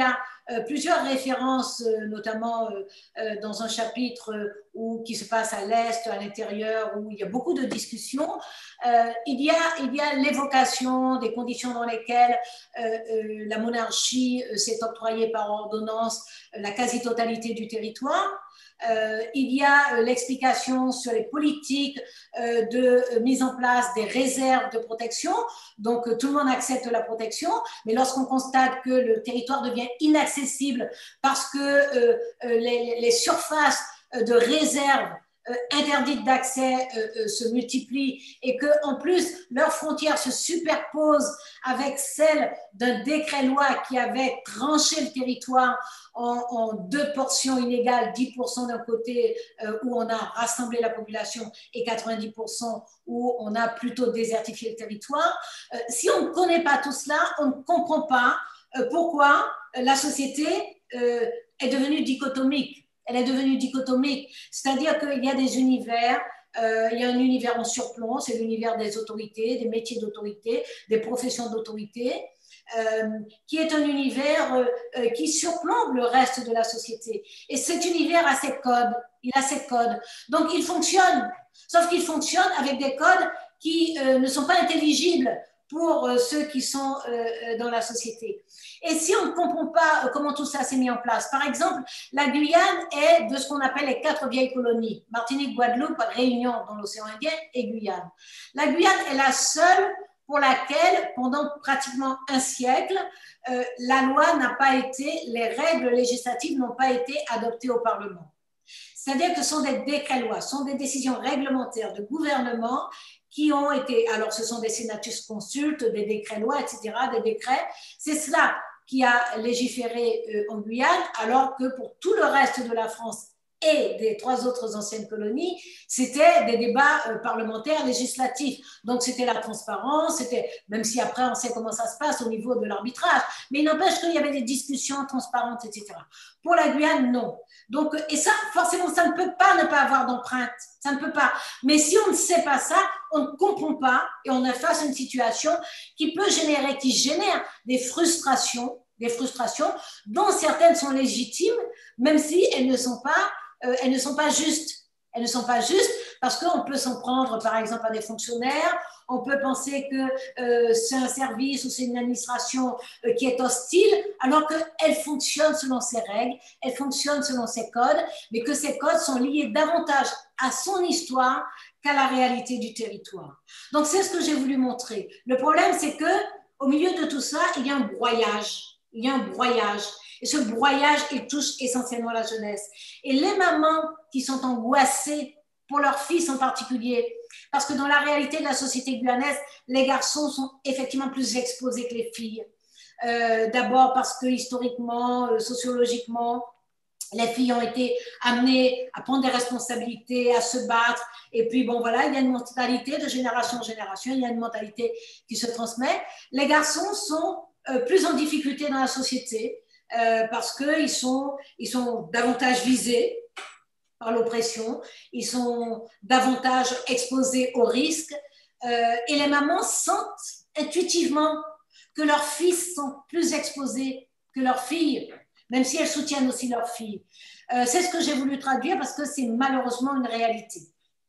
euh, plusieurs références, euh, notamment euh, euh, dans un chapitre où, qui se passe à l'Est, à l'intérieur, où il y a beaucoup de discussions. Euh, il y a, il y a l'évocation des conditions dans lesquelles euh, euh, la monarchie euh, s'est octroyée par ordonnance la quasi-totalité du territoire. Euh, il y a euh, l'explication sur les politiques euh, de euh, mise en place des réserves de protection. Donc, euh, tout le monde accepte la protection, mais lorsqu'on constate que le territoire devient inaccessible parce que euh, euh, les, les surfaces de réserves euh, interdites d'accès euh, euh, se multiplient et qu'en plus, leurs frontières se superposent avec celles d'un décret-loi qui avait tranché le territoire en, en deux portions inégales, dix pour cent d'un côté euh, où on a rassemblé la population et quatre-vingt-dix pour cent où on a plutôt désertifié le territoire. Euh, si on ne connaît pas tout cela, on ne comprend pas euh, pourquoi la société euh, est devenue dichotomique. Elle est devenue dichotomique, c'est-à-dire qu'il y a des univers, euh, il y a un univers en surplomb, c'est l'univers des autorités, des métiers d'autorité, des professions d'autorité, euh, qui est un univers euh, qui surplombe le reste de la société. Et cet univers a ses codes, il a ses codes. Donc il fonctionne, sauf qu'il fonctionne avec des codes qui euh, ne sont pas intelligibles pour euh, ceux qui sont euh, dans la société. Et si on ne comprend pas euh, comment tout ça s'est mis en place, par exemple, la Guyane est de ce qu'on appelle les quatre vieilles colonies, Martinique, Guadeloupe, Réunion dans l'océan Indien et Guyane. La Guyane est la seule pour laquelle, pendant pratiquement un siècle, euh, la loi n'a pas été, les règles législatives n'ont pas été adoptées au Parlement. C'est-à-dire que ce sont des décrets-lois, ce sont des décisions réglementaires de gouvernement qui ont été, alors ce sont des senatus consultes, des décrets-lois, et cetera, des décrets. C'est cela qui a légiféré euh, en Guyane, alors que pour tout le reste de la France et des trois autres anciennes colonies, c'était des débats euh, parlementaires législatifs. Donc c'était la transparence, c'était, même si après on sait comment ça se passe au niveau de l'arbitrage, mais il n'empêche qu'il y avait des discussions transparentes, et cetera. Pour la Guyane, non. Donc, et ça, forcément, ça ne peut pas ne pas avoir d'empreinte. Ça ne peut pas. Mais si on ne sait pas ça, on ne comprend pas et on est face à une situation qui peut générer, qui génère des frustrations, des frustrations dont certaines sont légitimes, même si elles ne sont pas, euh, elles ne sont pas justes. Elles ne sont pas justes parce qu'on peut s'en prendre, par exemple, à des fonctionnaires. On peut penser que euh, c'est un service ou c'est une administration euh, qui est hostile, alors qu'elle fonctionne selon ses règles, elle fonctionne selon ses codes, mais que ces codes sont liés davantage à son histoire qu'à la réalité du territoire. Donc, c'est ce que j'ai voulu montrer. Le problème, c'est qu'au milieu de tout ça, il y a un broyage. Il y a un broyage. Et ce broyage, il touche essentiellement la jeunesse. Et les mamans qui sont angoissées pour leurs fils en particulier, parce que dans la réalité de la société guyanaise, les garçons sont effectivement plus exposés que les filles. Euh, d'abord parce que historiquement, euh, sociologiquement, les filles ont été amenées à prendre des responsabilités, à se battre. Et puis, bon, voilà, il y a une mentalité de génération en génération, il y a une mentalité qui se transmet. Les garçons sont euh, plus en difficulté dans la société euh, parce qu'ils sont, ils sont davantage visés par l'oppression, ils sont davantage exposés aux risques euh, et les mamans sentent intuitivement que leurs fils sont plus exposés que leurs filles, même si elles soutiennent aussi leurs filles. Euh, c'est ce que j'ai voulu traduire parce que c'est malheureusement une réalité.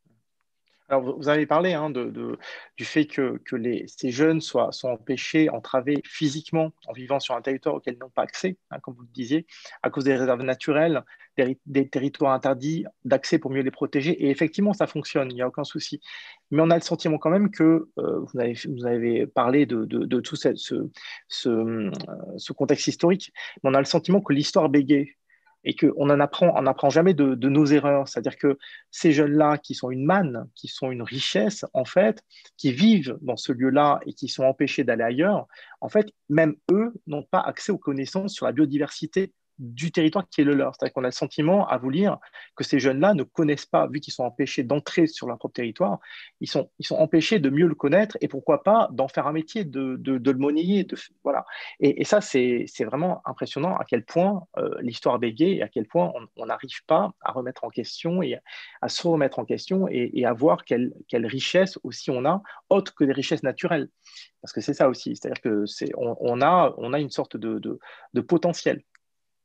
Alors, vous avez parlé hein, de, de, du fait que, que les, ces jeunes soient, soient empêchés, entravés physiquement en vivant sur un territoire auquel ils n'ont pas accès, hein, comme vous le disiez, à cause des réserves naturelles, des, des territoires interdits d'accès pour mieux les protéger. Et effectivement, ça fonctionne, il n'y a aucun souci. Mais on a le sentiment quand même que, euh, vous, avez, vous avez parlé de, de, de tout ce, ce, ce, ce contexte historique, mais on a le sentiment que l'histoire bégaye. Et qu'on n'en apprend, on n'apprend jamais de, de nos erreurs. C'est-à-dire que ces jeunes-là qui sont une manne, qui sont une richesse, en fait, qui vivent dans ce lieu-là et qui sont empêchés d'aller ailleurs, en fait, même eux n'ont pas accès aux connaissances sur la biodiversité du territoire qui est le leur. C'est-à-dire qu'on a le sentiment, à vous lire, que ces jeunes-là ne connaissent pas, vu qu'ils sont empêchés d'entrer sur leur propre territoire, ils sont, ils sont empêchés de mieux le connaître et pourquoi pas d'en faire un métier, de, de, de le monnayer. De, voilà. Et, et ça, c'est vraiment impressionnant à quel point euh, l'histoire bégaye et à quel point on n'arrive pas à remettre en question et à se remettre en question et, et à voir quelle, quelle richesse aussi on a, autre que des richesses naturelles. Parce que c'est ça aussi, c'est-à-dire qu'on on a, on a une sorte de, de, de potentiel.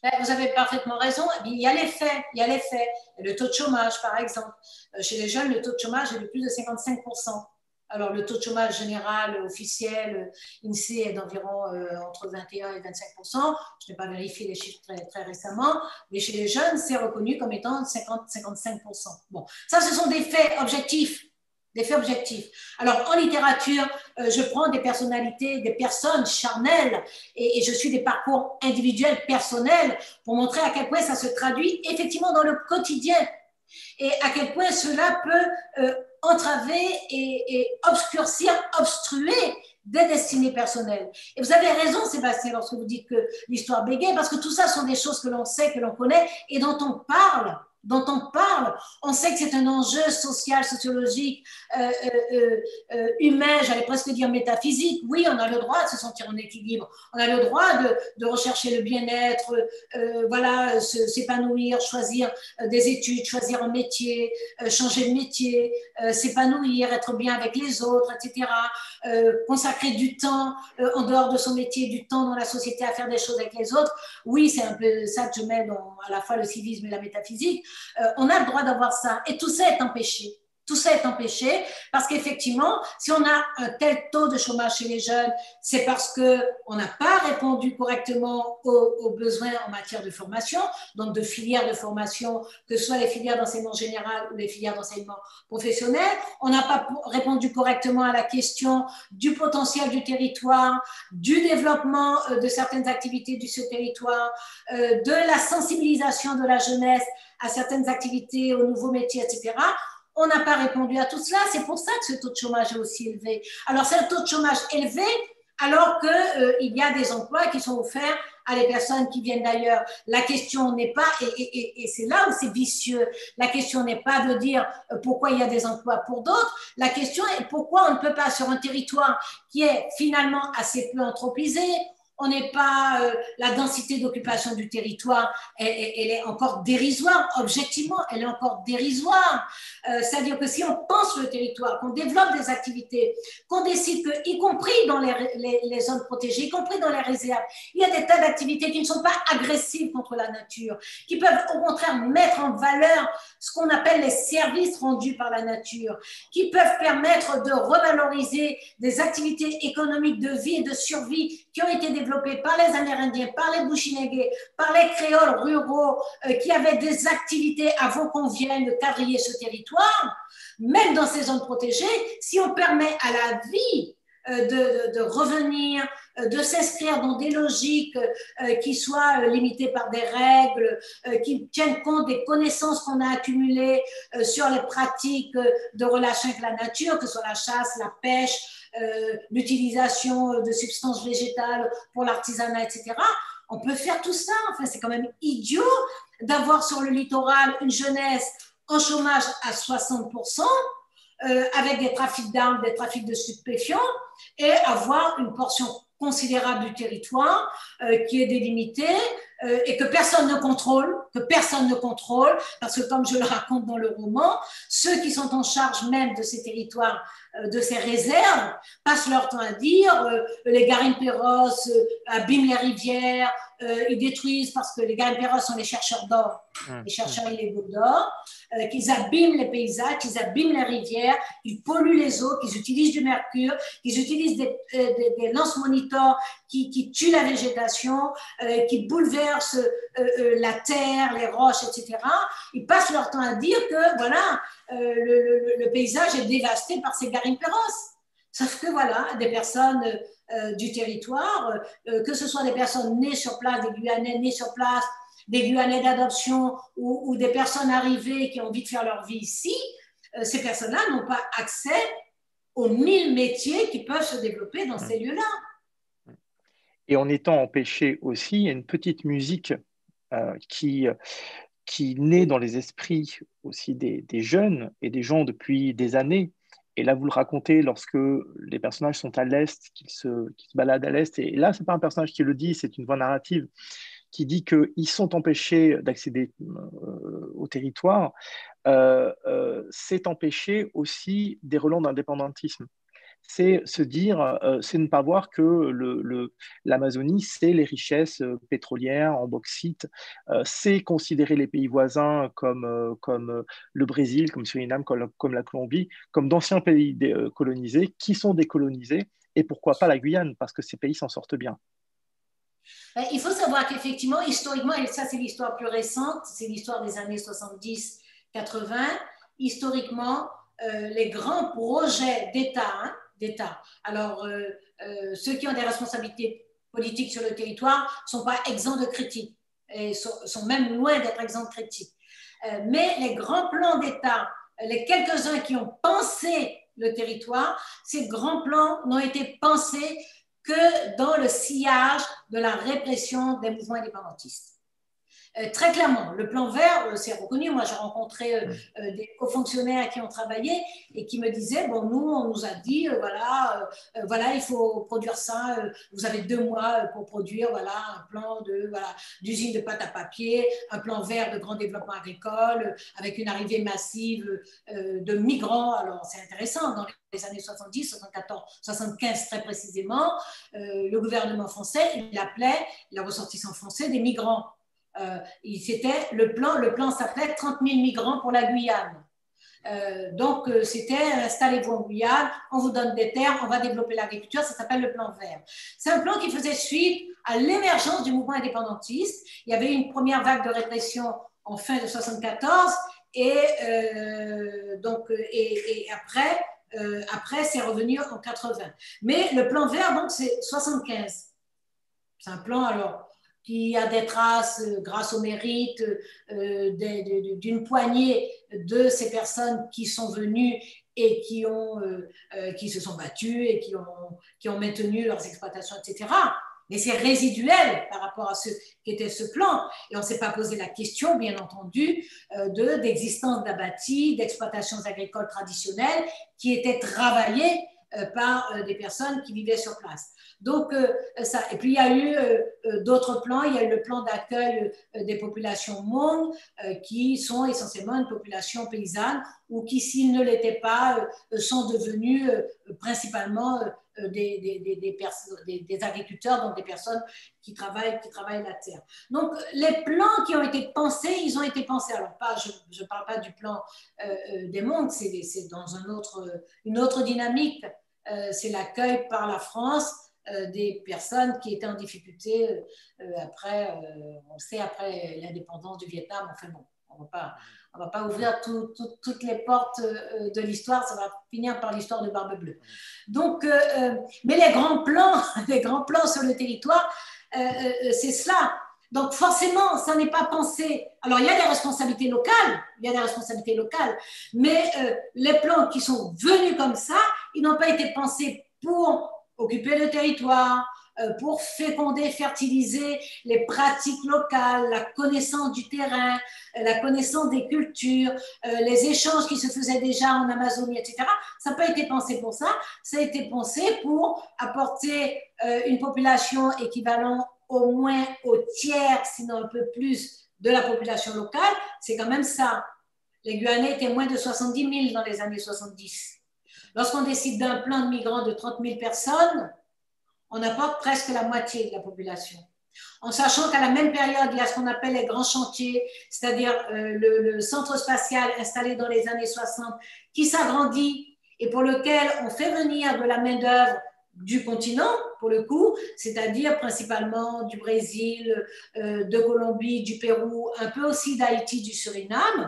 Ben, vous avez parfaitement raison. Il y a les faits, il y a les faits. Le taux de chômage, par exemple. Chez les jeunes, le taux de chômage est de plus de cinquante-cinq pour cent. Alors, le taux de chômage général, officiel, INSEE est d'environ euh, entre vingt et un et vingt-cinq pour cent. Je n'ai pas vérifié les chiffres très, très récemment, mais chez les jeunes, c'est reconnu comme étant cinquante à cinquante-cinq pour cent. Bon, ça, ce sont des faits objectifs. Des faits objectifs. Alors, en littérature, euh, je prends des personnalités, des personnes charnelles et, et je suis des parcours individuels, personnels, pour montrer à quel point ça se traduit effectivement dans le quotidien et à quel point cela peut euh, entraver et, et obscurcir, obstruer des destinées personnelles. Et vous avez raison, Sébastien, lorsque vous dites que l'histoire bégaye, parce que tout ça sont des choses que l'on sait, que l'on connaît et dont on parle. dont on parle, on sait que c'est un enjeu social, sociologique, euh, euh, euh, humain, j'allais presque dire métaphysique. Oui, on a le droit de se sentir en équilibre, on a le droit de, de rechercher le bien-être, euh, voilà, s'épanouir, choisir des études, choisir un métier, euh, changer de métier, euh, s'épanouir, être bien avec les autres, et cetera. Euh, consacrer du temps euh, en dehors de son métier, du temps dans la société à faire des choses avec les autres. Oui, c'est un peu ça que je mets dans à la fois le civisme et la métaphysique. Euh, on a le droit d'avoir ça. Et tout ça est empêché. Tout ça est empêché parce qu'effectivement, si on a un tel taux de chômage chez les jeunes, c'est parce qu'on n'a pas répondu correctement aux, aux besoins en matière de formation, donc de filières de formation, que ce soit les filières d'enseignement général ou les filières d'enseignement professionnel. On n'a pas répondu correctement à la question du potentiel du territoire, du développement de certaines activités de ce territoire, de la sensibilisation de la jeunesse à certaines activités, aux nouveaux métiers, et cetera. On n'a pas répondu à tout cela. C'est pour ça que ce taux de chômage est aussi élevé. Alors, c'est un taux de chômage élevé alors qu'il euh, y a des emplois qui sont offerts à des personnes qui viennent d'ailleurs. La question n'est pas, et, et, et c'est là où c'est vicieux, la question n'est pas de dire pourquoi il y a des emplois pour d'autres, la question est pourquoi on ne peut pas, sur un territoire qui est finalement assez peu anthropisé, on n'est pas, euh, la densité d'occupation du territoire, elle, elle, elle est encore dérisoire, objectivement, elle est encore dérisoire. Euh, c'est-à-dire que si on pense le territoire, qu'on développe des activités, qu'on décide que, y compris dans les, les, les zones protégées, y compris dans les réserves, il y a des tas d'activités qui ne sont pas agressives contre la nature, qui peuvent au contraire mettre en valeur ce qu'on appelle les services rendus par la nature, qui peuvent permettre de revaloriser des activités économiques de vie et de survie qui ont été développées par les Amérindiens, par les Bushinégés, par les créoles ruraux euh, qui avaient des activités avant qu'on vienne de quadriller ce territoire, même dans ces zones protégées, si on permet à la vie euh, de, de, de revenir, euh, de s'inscrire dans des logiques euh, qui soient euh, limitées par des règles, euh, qui tiennent compte des connaissances qu'on a accumulées euh, sur les pratiques de relation avec la nature, que ce soit la chasse, la pêche, Euh, l'utilisation de substances végétales pour l'artisanat, et cetera. On peut faire tout ça. Enfin, c'est quand même idiot d'avoir sur le littoral une jeunesse en chômage à soixante pour cent euh, avec des trafics d'armes, des trafics de stupéfiants et avoir une portion considérable du territoire euh, qui est délimitée euh, et que personne ne contrôle, que personne ne contrôle, parce que comme je le raconte dans le roman, ceux qui sont en charge même de ces territoires, euh, de ces réserves, passent leur temps à dire euh, les garimperos euh, abîment les rivières, euh, ils détruisent parce que les garimperos sont les chercheurs d'or, les chercheurs illégaux d'or, euh, qu'ils abîment les paysages, qu'ils abîment les rivières, qu'ils polluent les eaux, qu'ils utilisent du mercure, qu'ils utilisent des, euh, des, des lance-monitors qui, qui tuent la végétation, euh, qui bouleversent euh, euh, la terre, les roches, et cetera. Ils passent leur temps à dire que voilà, euh, le, le, le paysage est dévasté par ces garimperos. Sauf que voilà, des personnes euh, du territoire, euh, que ce soit des personnes nées sur place, des Guyanais nés sur place, des Guyanais d'adoption ou, ou des personnes arrivées qui ont envie de faire leur vie ici, euh, ces personnes-là n'ont pas accès aux mille métiers qui peuvent se développer dans ces lieux-là. Et en étant empêché aussi, il y a une petite musique euh, qui, qui naît dans les esprits aussi des, des jeunes et des gens depuis des années. Et là, vous le racontez lorsque les personnages sont à l'Est, qu'ils se, qu'ils se baladent à l'Est. Et là, ce n'est pas un personnage qui le dit, c'est une voix narrative qui dit qu'ils sont empêchés d'accéder euh, au territoire. Euh, euh, c'est empêcher aussi des relents d'indépendantisme. c'est se dire, euh, c'est ne pas voir que le, le, l'Amazonie, c'est les richesses euh, pétrolières en bauxite, euh, c'est considérer les pays voisins comme, euh, comme euh, le Brésil, comme Suriname, comme, comme la Colombie, comme d'anciens pays dé- euh, colonisés qui sont décolonisés, et pourquoi pas la Guyane, parce que ces pays s'en sortent bien. Ben, il faut savoir qu'effectivement, historiquement, et ça c'est l'histoire plus récente, c'est l'histoire des années soixante-dix quatre-vingts, historiquement, euh, les grands projets d'État, hein, d'État, alors euh, euh, ceux qui ont des responsabilités politiques sur le territoire ne sont pas exempts de critiques, et sont, sont même loin d'être exempts de critiques. Euh, mais les grands plans d'État, les quelques-uns qui ont pensé le territoire, ces grands plans n'ont été pensés que dans le sillage de la répression des mouvements indépendantistes. Euh, très clairement, le plan vert, euh, c'est reconnu. Moi, j'ai rencontré euh, euh, des hauts-fonctionnaires qui ont travaillé et qui me disaient, bon, nous, on nous a dit, euh, voilà, euh, voilà, il faut produire ça, euh, vous avez deux mois pour produire, voilà, un plan de, voilà, d'usine de pâte à papier, un plan vert de grand développement agricole, euh, avec une arrivée massive euh, de migrants. Alors, c'est intéressant, dans les années soixante-dix, soixante-quatorze, soixante-quinze très précisément, euh, le gouvernement français, il appelait les ressortissants français des migrants. Euh, c'était le plan, le plan s'appelait trente mille migrants pour la Guyane. Euh, donc, euh, c'était installez-vous en Guyane, on vous donne des terres, on va développer l'agriculture, ça s'appelle le plan vert. C'est un plan qui faisait suite à l'émergence du mouvement indépendantiste. Il y avait une première vague de répression en fin de soixante-quatorze et, euh, donc, et, et après, euh, après c'est revenu en quatre-vingts. Mais le plan vert, donc, c'est soixante-quinze. C'est un plan, alors, qui a des traces euh, grâce au mérite euh, d'une poignée de ces personnes qui sont venues et qui, ont, euh, euh, qui se sont battues et qui ont, qui ont maintenu leurs exploitations, et cetera. Mais c'est résiduel par rapport à ce qu'était ce plan. Et on ne s'est pas posé la question, bien entendu, euh, de, d'existence d'abattis, d'exploitations agricoles traditionnelles qui étaient travaillées euh, par euh, des personnes qui vivaient sur place. Donc, euh, ça. Et puis, il y a eu euh, d'autres plans. Il y a eu le plan d'accueil euh, des populations Hmong, euh, qui sont essentiellement une population paysanne, ou qui, s'ils ne l'étaient pas, euh, sont devenus euh, principalement euh, des, des, des, des, des, des agriculteurs, donc des personnes qui travaillent, qui travaillent la terre. Donc, les plans qui ont été pensés, ils ont été pensés. Alors, pas, je ne parle pas du plan euh, des Hmong, c'est dans un autre, une autre dynamique. Euh, c'est l'accueil par la France Euh, des personnes qui étaient en difficulté euh, après, euh, on le sait, après l'indépendance du Vietnam. Enfin bon, on ne va pas ouvrir tout, tout, toutes les portes euh, de l'histoire, ça va finir par l'histoire de Barbe Bleue. Donc, euh, mais les grands plans, les grands plans sur le territoire, euh, euh, c'est cela. Donc forcément, ça n'est pas pensé. Alors il y a des responsabilités locales, il y a des responsabilités locales, mais euh, les plans qui sont venus comme ça, ils n'ont pas été pensés pour occuper le territoire, euh, pour féconder, fertiliser les pratiques locales, la connaissance du terrain, euh, la connaissance des cultures, euh, les échanges qui se faisaient déjà en Amazonie, et cetera. Ça n'a pas été pensé pour ça, ça a été pensé pour apporter euh, une population équivalente au moins au tiers, sinon un peu plus, de la population locale. C'est quand même ça. Les Guyanais étaient moins de soixante-dix mille dans les années soixante-dix. Lorsqu'on décide d'un plan de migrants de trente mille personnes, on apporte presque la moitié de la population. En sachant qu'à la même période, il y a ce qu'on appelle les grands chantiers, c'est-à-dire euh, le, le centre spatial installé dans les années soixante, qui s'agrandit et pour lequel on fait venir de la main-d'œuvre du continent, pour le coup, c'est-à-dire principalement du Brésil, euh, de Colombie, du Pérou, un peu aussi d'Haïti, du Suriname.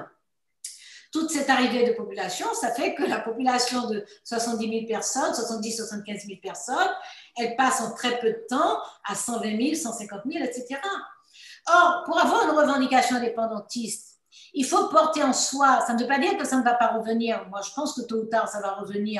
Toute cette arrivée de population, ça fait que la population de soixante-dix mille personnes, soixante-dix à soixante-quinze mille personnes, elle passe en très peu de temps à cent vingt mille, cent cinquante mille, et cetera. Or, pour avoir une revendication indépendantiste, il faut porter en soi, ça ne veut pas dire que ça ne va pas revenir. Moi, je pense que tôt ou tard, ça va revenir.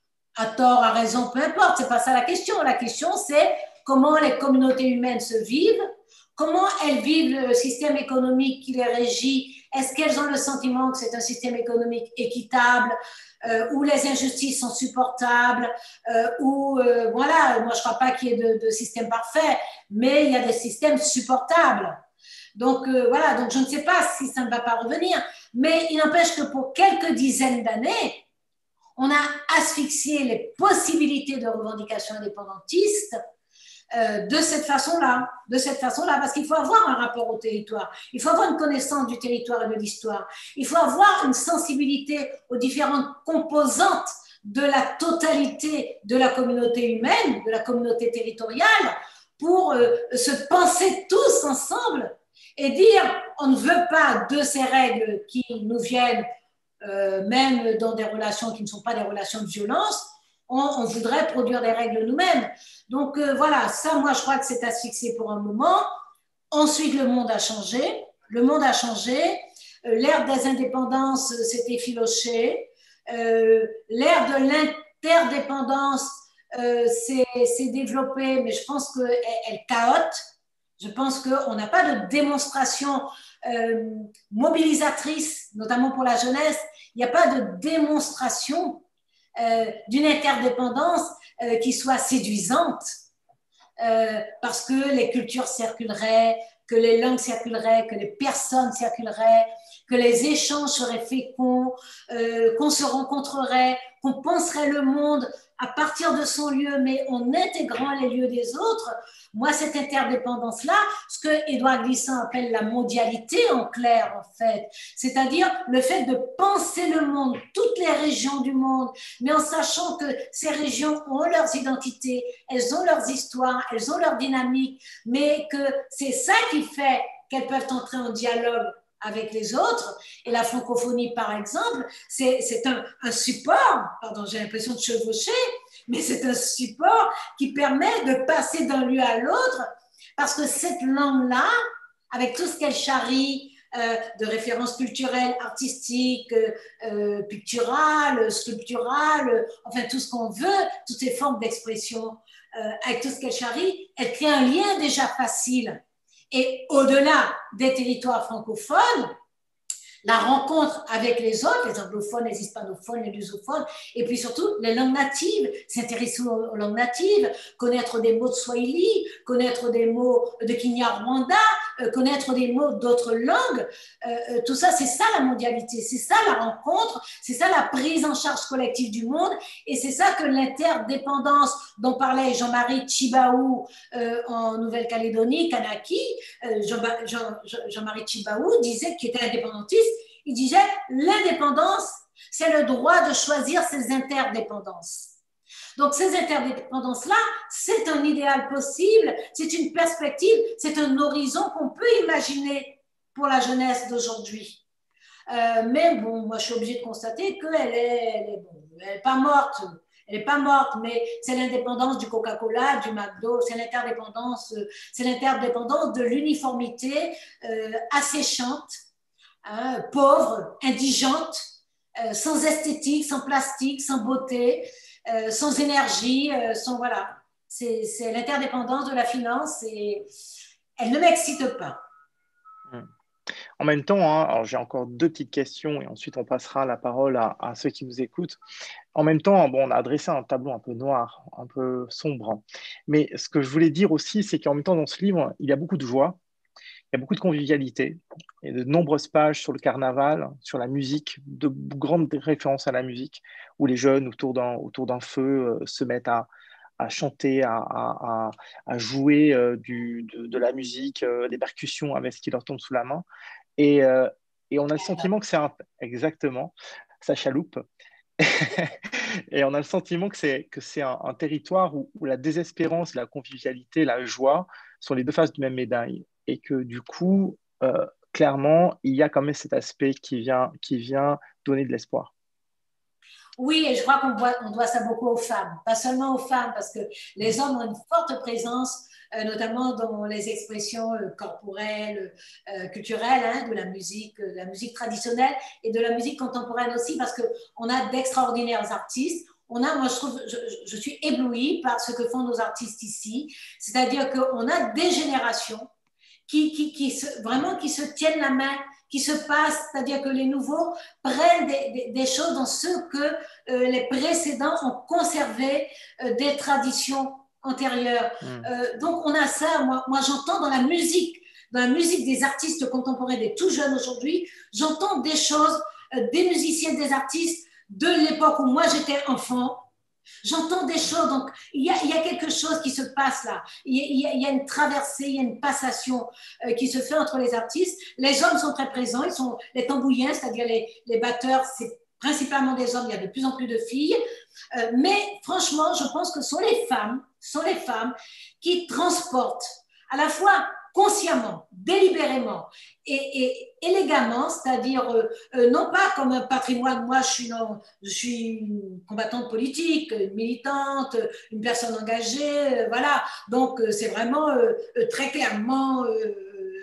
À tort, à raison, peu importe, c'est pas ça la question. La question, c'est comment les communautés humaines se vivent, comment elles vivent le système économique qui les régit. Est-ce qu'elles ont le sentiment que c'est un système économique équitable, euh, où les injustices sont supportables, euh, où, euh, voilà, moi je ne crois pas qu'il y ait de, de système parfait, mais il y a des systèmes supportables. Donc euh, voilà, donc je ne sais pas si ça ne va pas revenir, mais il n'empêche que pour quelques dizaines d'années, on a asphyxié les possibilités de revendication indépendantiste euh, de cette façon-là, de cette façon-là, parce qu'il faut avoir un rapport au territoire, il faut avoir une connaissance du territoire et de l'histoire, il faut avoir une sensibilité aux différentes composantes de la totalité de la communauté humaine, de la communauté territoriale, pour euh, se penser tous ensemble et dire on ne veut pas de ces règles qui nous viennent euh, même dans des relations qui ne sont pas des relations de violence, on, on voudrait produire des règles nous-mêmes. Donc euh, voilà, ça moi je crois que c'est asphyxié pour un moment. Ensuite le monde a changé, le monde a changé, euh, l'ère des indépendances s'est effilochée, euh, l'ère de l'interdépendance euh, s'est développée, mais je pense qu'elle elle caote. Je pense qu'on n'a pas de démonstration euh, mobilisatrice, notamment pour la jeunesse. Il n'y a pas de démonstration euh, d'une interdépendance euh, qui soit séduisante, euh, parce que les cultures circuleraient, que les langues circuleraient, que les personnes circuleraient, que les échanges seraient féconds, euh, qu'on se rencontrerait, qu'on penserait le monde à partir de son lieu, mais en intégrant les lieux des autres. Moi, cette interdépendance-là, ce que Édouard Glissant appelle la mondialité en clair, en fait, c'est-à-dire le fait de penser le monde, toutes les régions du monde, mais en sachant que ces régions ont leurs identités, elles ont leurs histoires, elles ont leur dynamique, mais que c'est ça qui fait qu'elles peuvent entrer en dialogue avec les autres. Et la francophonie, par exemple, c'est un, un support, pardon, j'ai l'impression de chevaucher, mais c'est un support qui permet de passer d'un lieu à l'autre, parce que cette langue-là, avec tout ce qu'elle charrie euh, de références culturelles, artistiques, euh, picturales, sculpturales, enfin tout ce qu'on veut, toutes ces formes d'expression, euh, avec tout ce qu'elle charrie, elle crée un lien déjà facile. Et au-delà des territoires francophones, la rencontre avec les autres, les anglophones, les hispanophones, les lusophones, et puis surtout les langues natives, s'intéresser aux langues natives, connaître des mots de Swahili, connaître des mots de Kinyarwanda, connaître des mots d'autres langues, euh, tout ça, c'est ça la mondialité, c'est ça la rencontre, c'est ça la prise en charge collective du monde, et c'est ça que l'interdépendance dont parlait Jean-Marie Tjibaou euh, en Nouvelle-Calédonie, Kanaki, euh, Jean-Marie Jean, Jean Tjibaou disait qu'il était indépendantiste. Il disait l'indépendance, c'est le droit de choisir ses interdépendances. Donc ces interdépendances-là, c'est un idéal possible, c'est une perspective, c'est un horizon qu'on peut imaginer pour la jeunesse d'aujourd'hui. Euh, mais bon, moi je suis obligée de constater qu'elle est, elle est, bon, elle est pas morte. Elle n'est pas morte, mais c'est l'indépendance du Coca-Cola, du McDo, c'est l'interdépendance, c'est l'interdépendance de l'uniformité euh, asséchante, hein, pauvre, indigente, euh, sans esthétique, sans plastique, sans beauté, euh, sans énergie, euh, sans voilà. C'est l'interdépendance de la finance et elle ne m'excite pas. En même temps, hein, alors j'ai encore deux petites questions et ensuite on passera la parole à, à ceux qui nous écoutent. En même temps, bon, on a adressé un tableau un peu noir, un peu sombre. Mais ce que je voulais dire aussi, c'est qu'en même temps, dans ce livre, il y a beaucoup de joie, il y a beaucoup de convivialité, et de nombreuses pages sur le carnaval, sur la musique, de grandes références à la musique, où les jeunes autour d'un autour d'un feu euh, se mettent à, à chanter, à, à, à jouer euh, du, de, de la musique, euh, des percussions avec ce qui leur tombe sous la main. Et, euh, et on a le sentiment que c'est un... Exactement, ça chaloupe. Et on a le sentiment que c'est que c'est un, un territoire où, où la désespérance, la convivialité, la joie sont les deux faces du même médaille. Et que du coup, euh, clairement, il y a quand même cet aspect qui vient, qui vient donner de l'espoir. Oui, et je crois qu'on doit, on doit ça beaucoup aux femmes, pas seulement aux femmes, parce que les hommes ont une forte présence, euh, notamment dans les expressions euh, corporelles, euh, culturelles, hein, de la musique, euh, de la musique traditionnelle et de la musique contemporaine aussi, parce qu'on a d'extraordinaires artistes. On a, moi, je trouve, je, je suis éblouie par ce que font nos artistes ici, c'est-à-dire qu'on a des générations qui, qui, qui se, vraiment qui se tiennent la main, qui se passent, c'est-à-dire que les nouveaux prennent des, des, des choses dans ce que euh, les précédents ont conservé euh, des traditions antérieures. Mmh. Euh, donc on a ça, moi, moi j'entends dans la musique, dans la musique des artistes contemporains, des tout jeunes aujourd'hui, j'entends des choses, euh, des musiciens, des artistes de l'époque où moi j'étais enfant. J'entends des choses, donc il y, a, il y a quelque chose qui se passe là. Il y a, il y a une traversée, il y a une passation euh, qui se fait entre les artistes. Les hommes sont très présents, ils sont les tambouillens, c'est-à-dire les, les batteurs, c'est principalement des hommes, il y a de plus en plus de filles. Euh, mais franchement, je pense que ce sont les femmes, ce sont les femmes qui transportent à la fois consciemment, délibérément et, et élégamment, c'est-à-dire euh, euh, non pas comme un patrimoine, moi je suis, non, je suis une combattante politique, une militante, une personne engagée, euh, voilà, donc euh, c'est vraiment euh, très clairement euh,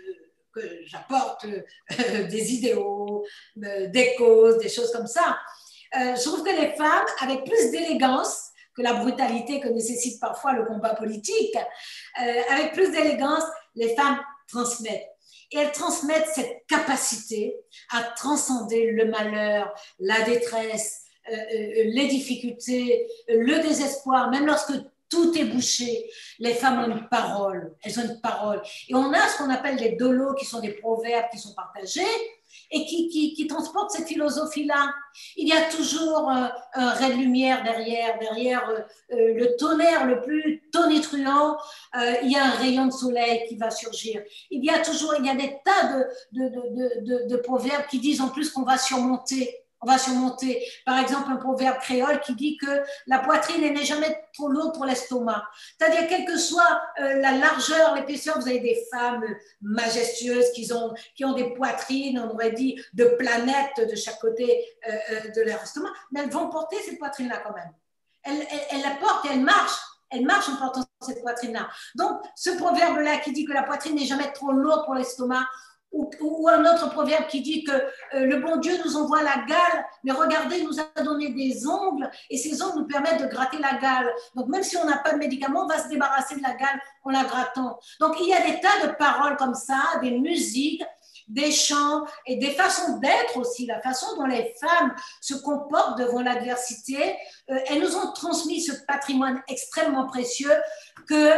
que j'apporte euh, des idéaux, euh, des causes, des choses comme ça. Euh, je trouve que les femmes, avec plus d'élégance que la brutalité que nécessite parfois le combat politique, euh, avec plus d'élégance, les femmes transmettent. Et elles transmettent cette capacité à transcender le malheur, la détresse, euh, euh, les difficultés, le désespoir, même lorsque tout est bouché. Les femmes ont une parole, elles ont une parole. Et on a ce qu'on appelle des dolos, qui sont des proverbes qui sont partagés et qui, qui, qui transportent cette philosophie-là. Il y a toujours euh, un ray de lumière derrière, derrière euh, euh, le tonnerre le plus tonitruant, euh, il y a un rayon de soleil qui va surgir. Il y a toujours, il y a des tas de, de, de, de, de, de proverbes qui disent en plus qu'on va surmonter. On va surmonter, par exemple, un proverbe créole qui dit que la poitrine n'est jamais trop lourde pour l'estomac. C'est-à-dire, quelle que soit euh, la largeur, l'épaisseur, vous avez des femmes majestueuses qui ont, qui ont des poitrines, on aurait dit, de planètes de chaque côté euh, euh, de leur estomac, mais elles vont porter cette poitrine-là quand même. Elles, elles, elles la portent et elles marchent. Elle marche en portant cette poitrine-là. Donc, ce proverbe-là qui dit que la poitrine n'est jamais trop lourde pour l'estomac, Ou, ou un autre proverbe qui dit que euh, le bon Dieu nous envoie la gale, mais regardez, il nous a donné des ongles et ces ongles nous permettent de gratter la gale. Donc même si on n'a pas de médicaments, on va se débarrasser de la gale en la grattant. Donc il y a des tas de paroles comme ça, des musiques, des chants et des façons d'être aussi, la façon dont les femmes se comportent devant l'adversité. Euh, elles nous ont transmis ce patrimoine extrêmement précieux que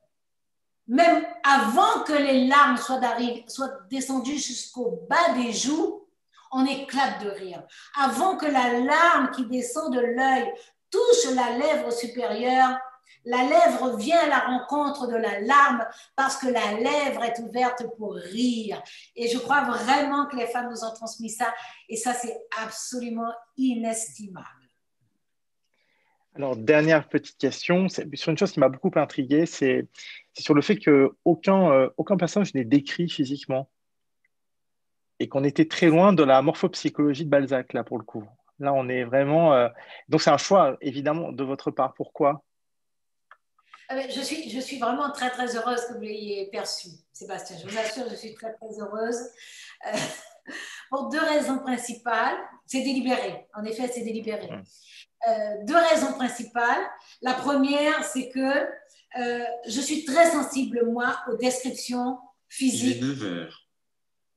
même avant que les larmes soient, soient descendues jusqu'au bas des joues, on éclate de rire. Avant que la larme qui descend de l'œil touche la lèvre supérieure, la lèvre vient à la rencontre de la larme parce que la lèvre est ouverte pour rire. Et je crois vraiment que les femmes nous ont transmis ça. Et ça, c'est absolument inestimable. Alors, dernière petite question, c'est sur une chose qui m'a beaucoup intrigué, c'est sur le fait qu'aucun euh, aucun personnage n'est décrit physiquement et qu'on était très loin de la morphopsychologie de Balzac, là, pour le coup. Là, on est vraiment… Euh... Donc, c'est un choix, évidemment, de votre part. Pourquoi ? Je suis, je suis vraiment très, très heureuse que vous l'ayez perçu, Sébastien. Je vous assure, je suis très, très heureuse. Euh, pour deux raisons principales. C'est délibéré. En effet, c'est délibéré. Mmh. Euh, deux raisons principales. La première, c'est que euh, je suis très sensible, moi, aux descriptions physiques. J'ai neuf heures. Pardon ?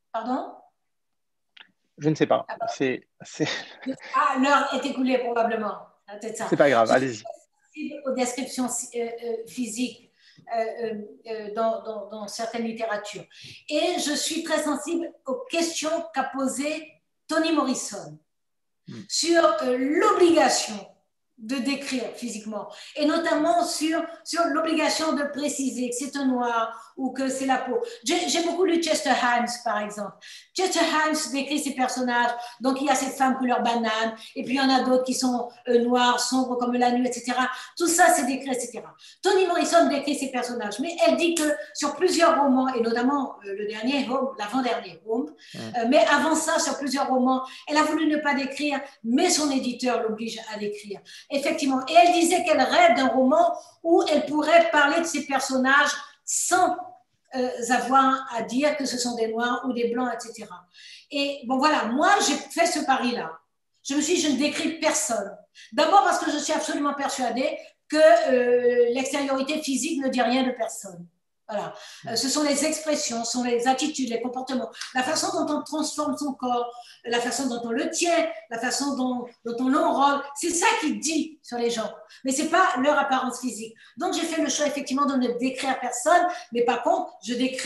Je ne sais pas. Ah, c'est, c'est... ah l'heure est écoulée probablement. C'est ça. C'est pas grave, allez-y. Je suis très sensible aux descriptions euh, euh, physiques euh, euh, dans, dans, dans certaines littératures. Et je suis très sensible aux questions qu'a posées Toni Morrison sur euh, l'obligation de décrire physiquement, et notamment sur, sur l'obligation de préciser que c'est un noir ou que c'est la peau. J'ai, j'ai beaucoup lu Chester Himes, par exemple. Chester Himes décrit ses personnages, donc il y a cette femme couleur banane, et puis il y en a d'autres qui sont euh, noirs, sombres comme la nuit, et cetera. Tout ça, c'est décrit, et cetera. Toni Morrison décrit ses personnages, mais elle dit que sur plusieurs romans, et notamment euh, le dernier, Home, l'avant-dernier, Home, ouais. euh, mais avant ça, sur plusieurs romans, elle a voulu ne pas décrire, mais son éditeur l'oblige à décrire. Effectivement. Et elle disait qu'elle rêve d'un roman où elle pourrait parler de ses personnages sans euh, avoir à dire que ce sont des noirs ou des blancs, et cetera. Et bon, voilà, moi, j'ai fait ce pari-là. Je me suis dit, je ne décris personne. D'abord parce que je suis absolument persuadée que euh, l'extériorité physique ne dit rien de personne. Voilà. Euh, ce sont les expressions, ce sont les attitudes, les comportements, la façon dont on transforme son corps, la façon dont on le tient, la façon dont, dont on l'enrôle. C'est ça qui dit sur les gens, mais ce n'est pas leur apparence physique. Donc, j'ai fait le choix effectivement de ne décrire personne, mais par contre, je décris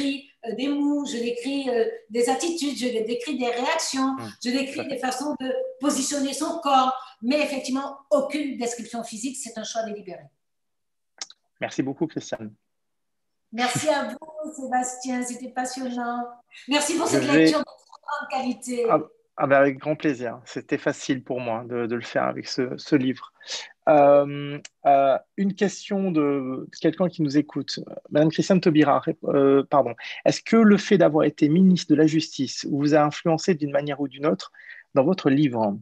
euh, des mots, je décris euh, des attitudes, je décris des réactions, je décris des façons de positionner son corps, mais effectivement, aucune description physique, c'est un choix délibéré. Merci beaucoup, Christiane. Merci à vous, Sébastien, c'était passionnant. Merci pour Je cette vais... lecture de grande qualité. Ah, ah ben avec grand plaisir. C'était facile pour moi de, de le faire avec ce, ce livre. Euh, euh, une question de quelqu'un qui nous écoute. Madame Christiane Taubira, euh, pardon. Est-ce que le fait d'avoir été ministre de la Justice vous a influencé d'une manière ou d'une autre dans votre livre?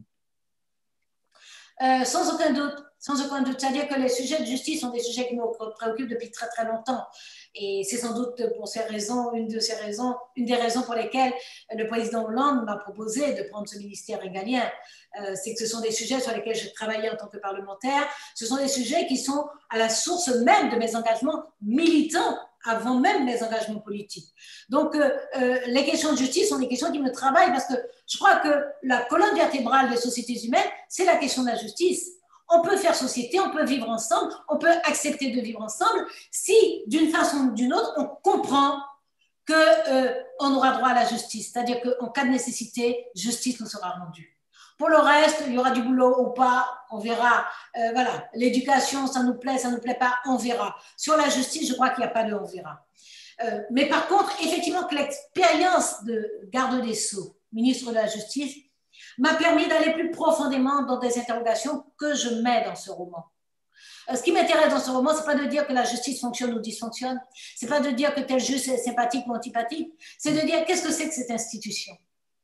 Euh, sans aucun doute, sans aucun doute. C'est-à-dire que les sujets de justice sont des sujets qui nous préoccupent depuis très très longtemps. Et c'est sans doute pour ces raisons, une de ces raisons, une des raisons pour lesquelles le président Hollande m'a proposé de prendre ce ministère régalien. Euh, c'est que ce sont des sujets sur lesquels je travaillais en tant que parlementaire. Ce sont des sujets qui sont à la source même de mes engagements militants avant même mes engagements politiques. Donc, euh, euh, les questions de justice sont des questions qui me travaillent parce que je crois que la colonne vertébrale des sociétés humaines, c'est la question de la justice. On peut faire société, on peut vivre ensemble, on peut accepter de vivre ensemble si, d'une façon ou d'une autre, on comprend qu'on euh, aura droit à la justice. C'est-à-dire qu'en cas de nécessité, justice nous sera rendue. Pour le reste, il y aura du boulot ou pas, on verra. Euh, voilà, l'éducation, ça nous plaît, ça ne nous plaît pas, on verra. Sur la justice, je crois qu'il n'y a pas de on verra. Euh, mais par contre, effectivement, que l'expérience de garde des Sceaux, ministre de la Justice, m'a permis d'aller plus profondément dans des interrogations que je mets dans ce roman. Euh, ce qui m'intéresse dans ce roman, ce n'est pas de dire que la justice fonctionne ou dysfonctionne, ce n'est pas de dire que tel juge est sympathique ou antipathique, c'est de dire qu'est-ce que c'est que cette institution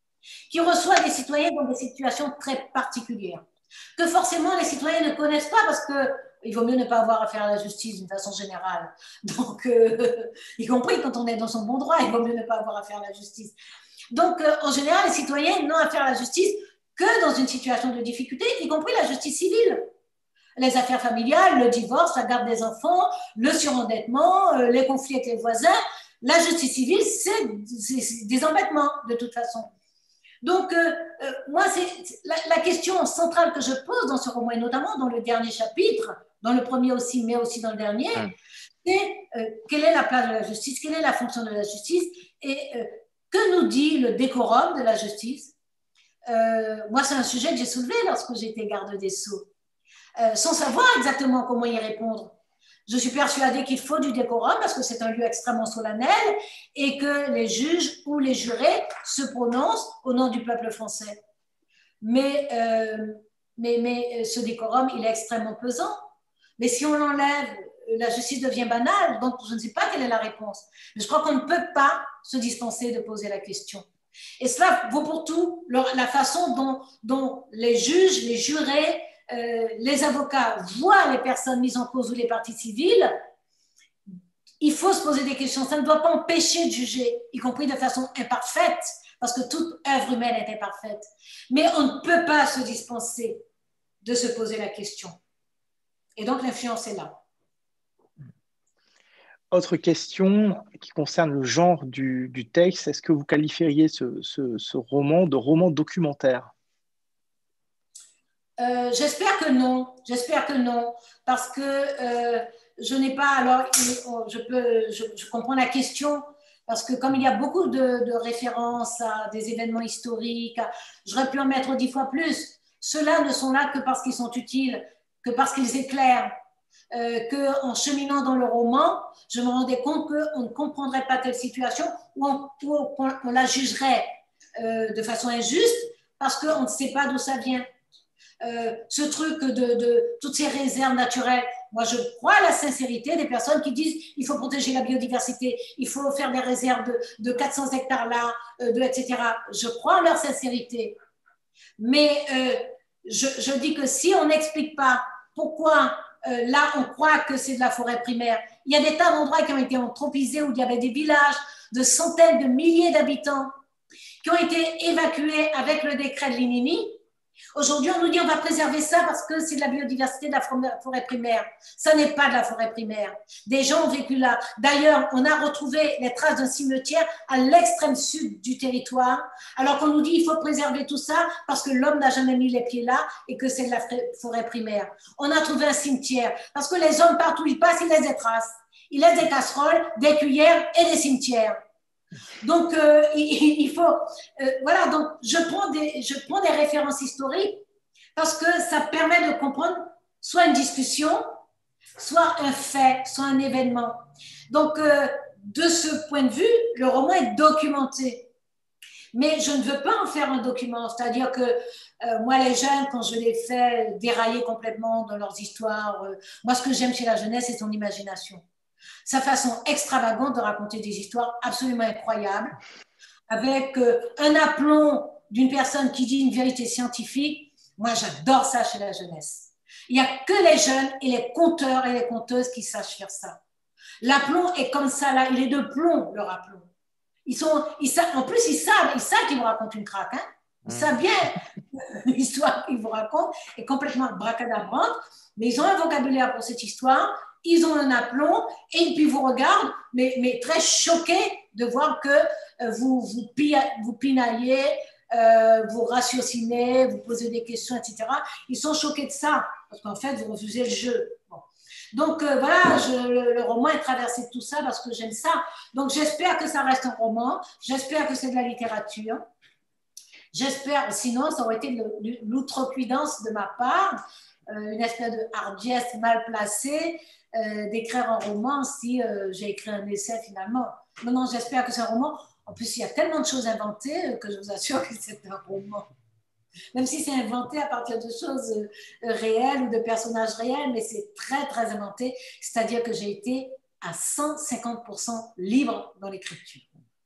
qui reçoit des citoyens dans des situations très particulières, que forcément les citoyens ne connaissent pas parce qu'il vaut mieux ne pas avoir affaire à la justice d'une façon générale. Donc, euh, y compris quand on est dans son bon droit, il vaut mieux ne pas avoir affaire à la justice. Donc, euh, en général, les citoyens n'ont affaire à la justice que dans une situation de difficulté, y compris la justice civile. Les affaires familiales, le divorce, la garde des enfants, le surendettement, euh, les conflits avec les voisins. La justice civile, c'est des embêtements de toute façon. Donc, euh, euh, moi, c'est la, la question centrale que je pose dans ce roman, et notamment dans le dernier chapitre, dans le premier aussi, mais aussi dans le dernier, mmh. c'est euh, quelle est la place de la justice, quelle est la fonction de la justice, et euh, que nous dit le décorum de la justice. euh, Moi, c'est un sujet que j'ai soulevé lorsque j'étais garde des Sceaux, euh, sans savoir exactement comment y répondre. Je suis persuadée qu'il faut du décorum parce que c'est un lieu extrêmement solennel et que les juges ou les jurés se prononcent au nom du peuple français. Mais, euh, mais, mais ce décorum, il est extrêmement pesant. Mais si on l'enlève, la justice devient banale. Donc, je ne sais pas quelle est la réponse. Mais je crois qu'on ne peut pas se dispenser de poser la question. Et cela vaut pour tout. La façon dont, dont les juges, les jurés, Euh, les avocats voient les personnes mises en cause ou les parties civiles, il faut se poser des questions. Ça ne doit pas empêcher de juger, y compris de façon imparfaite, parce que toute œuvre humaine est imparfaite. Mais on ne peut pas se dispenser de se poser la question. Et donc l'influence est là. Autre question qui concerne le genre du, du texte. Est-ce que vous qualifieriez ce, ce, ce roman de roman documentaire ? Euh, j'espère que non, j'espère que non, parce que euh, je n'ai pas, alors je, peux, je, je comprends la question, parce que comme il y a beaucoup de, de références à des événements historiques, j'aurais pu en mettre dix fois plus. Ceux-là ne sont là que parce qu'ils sont utiles, que parce qu'ils éclairent, euh, qu'en cheminant dans le roman, je me rendais compte qu'on ne comprendrait pas telle situation ou on, ou on, on la jugerait euh, de façon injuste parce qu'on ne sait pas d'où ça vient. Euh, ce truc de, de toutes ces réserves naturelles, moi je crois à la sincérité des personnes qui disent il faut protéger la biodiversité, il faut faire des réserves de, de quatre cents hectares là, euh, de, et cetera. Je crois en leur sincérité, mais euh, je, je dis que si on n'explique pas pourquoi euh, là on croit que c'est de la forêt primaire, il y a des tas d'endroits qui ont été anthropisés où il y avait des villages de centaines de milliers d'habitants qui ont été évacués avec le décret de l'Inini. Aujourd'hui, on nous dit on va préserver ça parce que c'est de la biodiversité de la forêt primaire. Ça n'est pas de la forêt primaire. Des gens ont vécu là. D'ailleurs, on a retrouvé les traces d'un cimetière à l'extrême sud du territoire, alors qu'on nous dit il faut préserver tout ça parce que l'homme n'a jamais mis les pieds là et que c'est de la forêt primaire. On a trouvé un cimetière parce que les hommes, partout où ils passent, ils laissent des traces. Ils laissent des casseroles, des cuillères et des cimetières. Donc, euh, il, il, faut, euh, voilà, donc je prends, des, je prends des références historiques parce que ça permet de comprendre soit une discussion, soit un fait, soit un événement. Donc, euh, de ce point de vue, le roman est documenté. Mais je ne veux pas en faire un document, c'est-à-dire que euh, moi, les jeunes, quand je les fais dérailler complètement dans leurs histoires, euh, moi, ce que j'aime chez la jeunesse, c'est son imagination. Sa façon extravagante de raconter des histoires absolument incroyables, avec euh, un aplomb d'une personne qui dit une vérité scientifique. Moi, j'adore ça chez la jeunesse. Il n'y a que les jeunes et les conteurs et les conteuses qui sachent faire ça. L'aplomb est comme ça, là, il est de plomb, leur aplomb. Ils sont, ils savent, en plus, ils savent, ils savent qu'ils vous racontent une craque. Hein. Ils mmh. savent bien l'histoire qu'ils vous racontent est complètement bracadabrante, mais ils ont un vocabulaire pour cette histoire, ils ont un aplomb, et puis ils vous regardent, mais, mais très choqués de voir que euh, vous, vous, pilla, vous pinaillez, euh, vous ratiocinez, vous posez des questions, et cetera. Ils sont choqués de ça, parce qu'en fait, vous refusez le jeu. Bon. Donc euh, voilà, je, le, le roman est traversé de tout ça parce que j'aime ça. Donc j'espère que ça reste un roman, j'espère que c'est de la littérature. J'espère, sinon ça aurait été l'outrecuidance de ma part, euh, une espèce de hardiesse mal placée euh, d'écrire un roman si euh, j'ai écrit un essai finalement. Non, non, j'espère que c'est un roman. En plus, il y a tellement de choses inventées que je vous assure que c'est un roman. Même si c'est inventé à partir de choses euh, réelles ou de personnages réels, mais c'est très, très inventé. C'est-à-dire que j'ai été à cent cinquante pour cent libre dans l'écriture.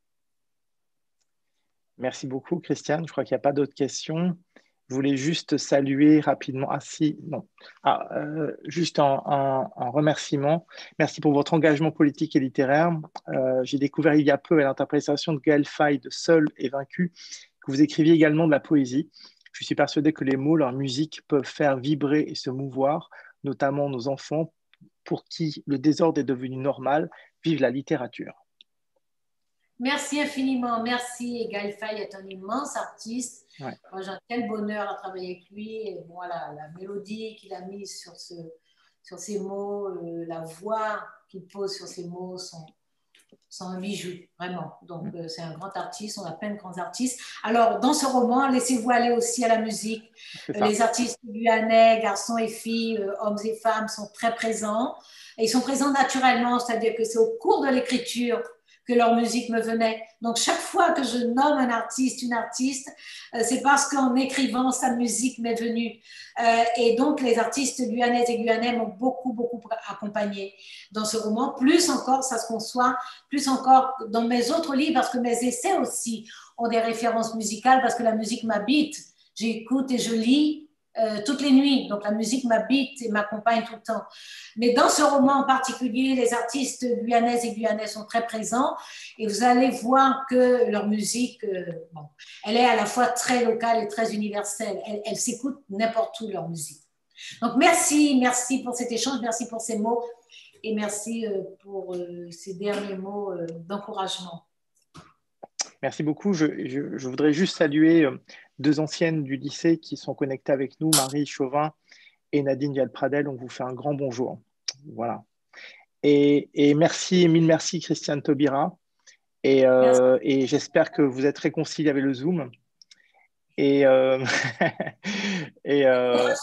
Merci beaucoup, Christiane. Je crois qu'il n'y a pas d'autres questions. Je voulais juste saluer rapidement. Ah si, non. Ah, euh, juste en, en, en remerciement. Merci pour votre engagement politique et littéraire. Euh, j'ai découvert il y a peu à l'interprétation de Gaël Faye de Seul et vaincu que vous écriviez également de la poésie. Je suis persuadé que les mots, leur musique, peuvent faire vibrer et se mouvoir, notamment nos enfants, pour qui le désordre est devenu normal, vivent la littérature. Merci infiniment, merci. Gaël Faye est un immense artiste. Ouais. Moi, j'ai un tel bonheur à travailler avec lui. Et voilà, la mélodie qu'il a mise sur, ce, sur ces mots, euh, la voix qu'il pose sur ces mots sont, sont un bijou, vraiment. Donc, euh, c'est un grand artiste, on a plein de grands artistes. Alors, dans ce roman, laissez-vous aller aussi à la musique. Euh, les artistes guyanais, garçons et filles, euh, hommes et femmes sont très présents. Et ils sont présents naturellement, c'est-à-dire que c'est au cours de l'écriture que leur musique me venait. Donc, chaque fois que je nomme un artiste, une artiste, euh, c'est parce qu'en écrivant, sa musique m'est venue. Euh, et donc, les artistes guyanaises et guyanais m'ont beaucoup, beaucoup accompagné dans ce roman. Plus encore, ça se conçoit, plus encore dans mes autres livres, parce que mes essais aussi ont des références musicales, parce que la musique m'habite. J'écoute et je lis Euh, toutes les nuits, donc la musique m'habite et m'accompagne tout le temps. Mais dans ce roman en particulier, les artistes guyanaises et guyanais sont très présents et vous allez voir que leur musique, euh, bon, elle est à la fois très locale et très universelle. Elle, elle s'écoute n'importe où, leur musique. Donc merci, merci pour cet échange, merci pour ces mots et merci euh, pour euh, ces derniers mots euh, d'encouragement. Merci beaucoup. Je, je, je voudrais juste saluer deux anciennes du lycée qui sont connectées avec nous, Marie Chauvin et Nadine Vial-Pradel. On vous fait un grand bonjour. Voilà. Et, et merci, mille merci, Christiane Taubira. Et, euh, et j'espère que vous êtes réconciliés avec le Zoom. Et, euh, et, euh,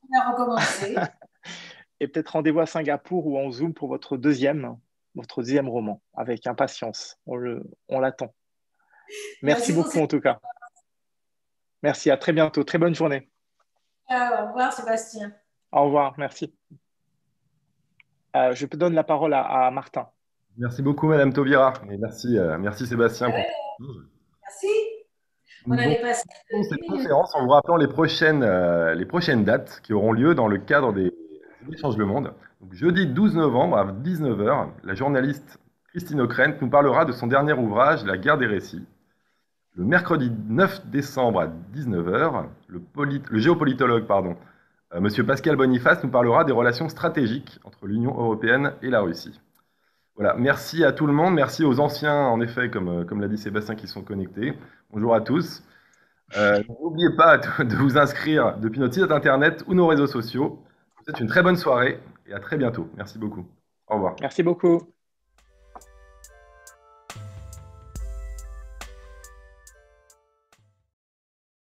et peut-être rendez-vous à Singapour ou en Zoom pour votre deuxième, votre deuxième roman, avec impatience. On le, on l'attend. Merci, Merci beaucoup en tout cas. Merci, à très bientôt. Très bonne journée. Au revoir Sébastien. Au revoir, merci. Euh, je te donne la parole à, à Martin. Merci beaucoup Madame Taubira. Et merci, euh, merci Sébastien. Ouais, pour... Merci. On allait passer cette conférence en vous rappelant les prochaines, euh, les prochaines dates qui auront lieu dans le cadre des Échanges Le Monde. Donc, jeudi douze novembre à dix-neuf heures, la journaliste Christine Ockrent nous parlera de son dernier ouvrage, La guerre des récits. Le mercredi neuf décembre à dix-neuf heures, le, le géopolitologue pardon, euh, Monsieur Pascal Boniface nous parlera des relations stratégiques entre l'Union européenne et la Russie. Voilà, merci à tout le monde, merci aux anciens, en effet, comme, comme l'a dit Sébastien, qui sont connectés. Bonjour à tous. Euh, N'oubliez pas de vous inscrire depuis notre site internet ou nos réseaux sociaux. Je vous souhaite une très bonne soirée et à très bientôt. Merci beaucoup. Au revoir. Merci beaucoup.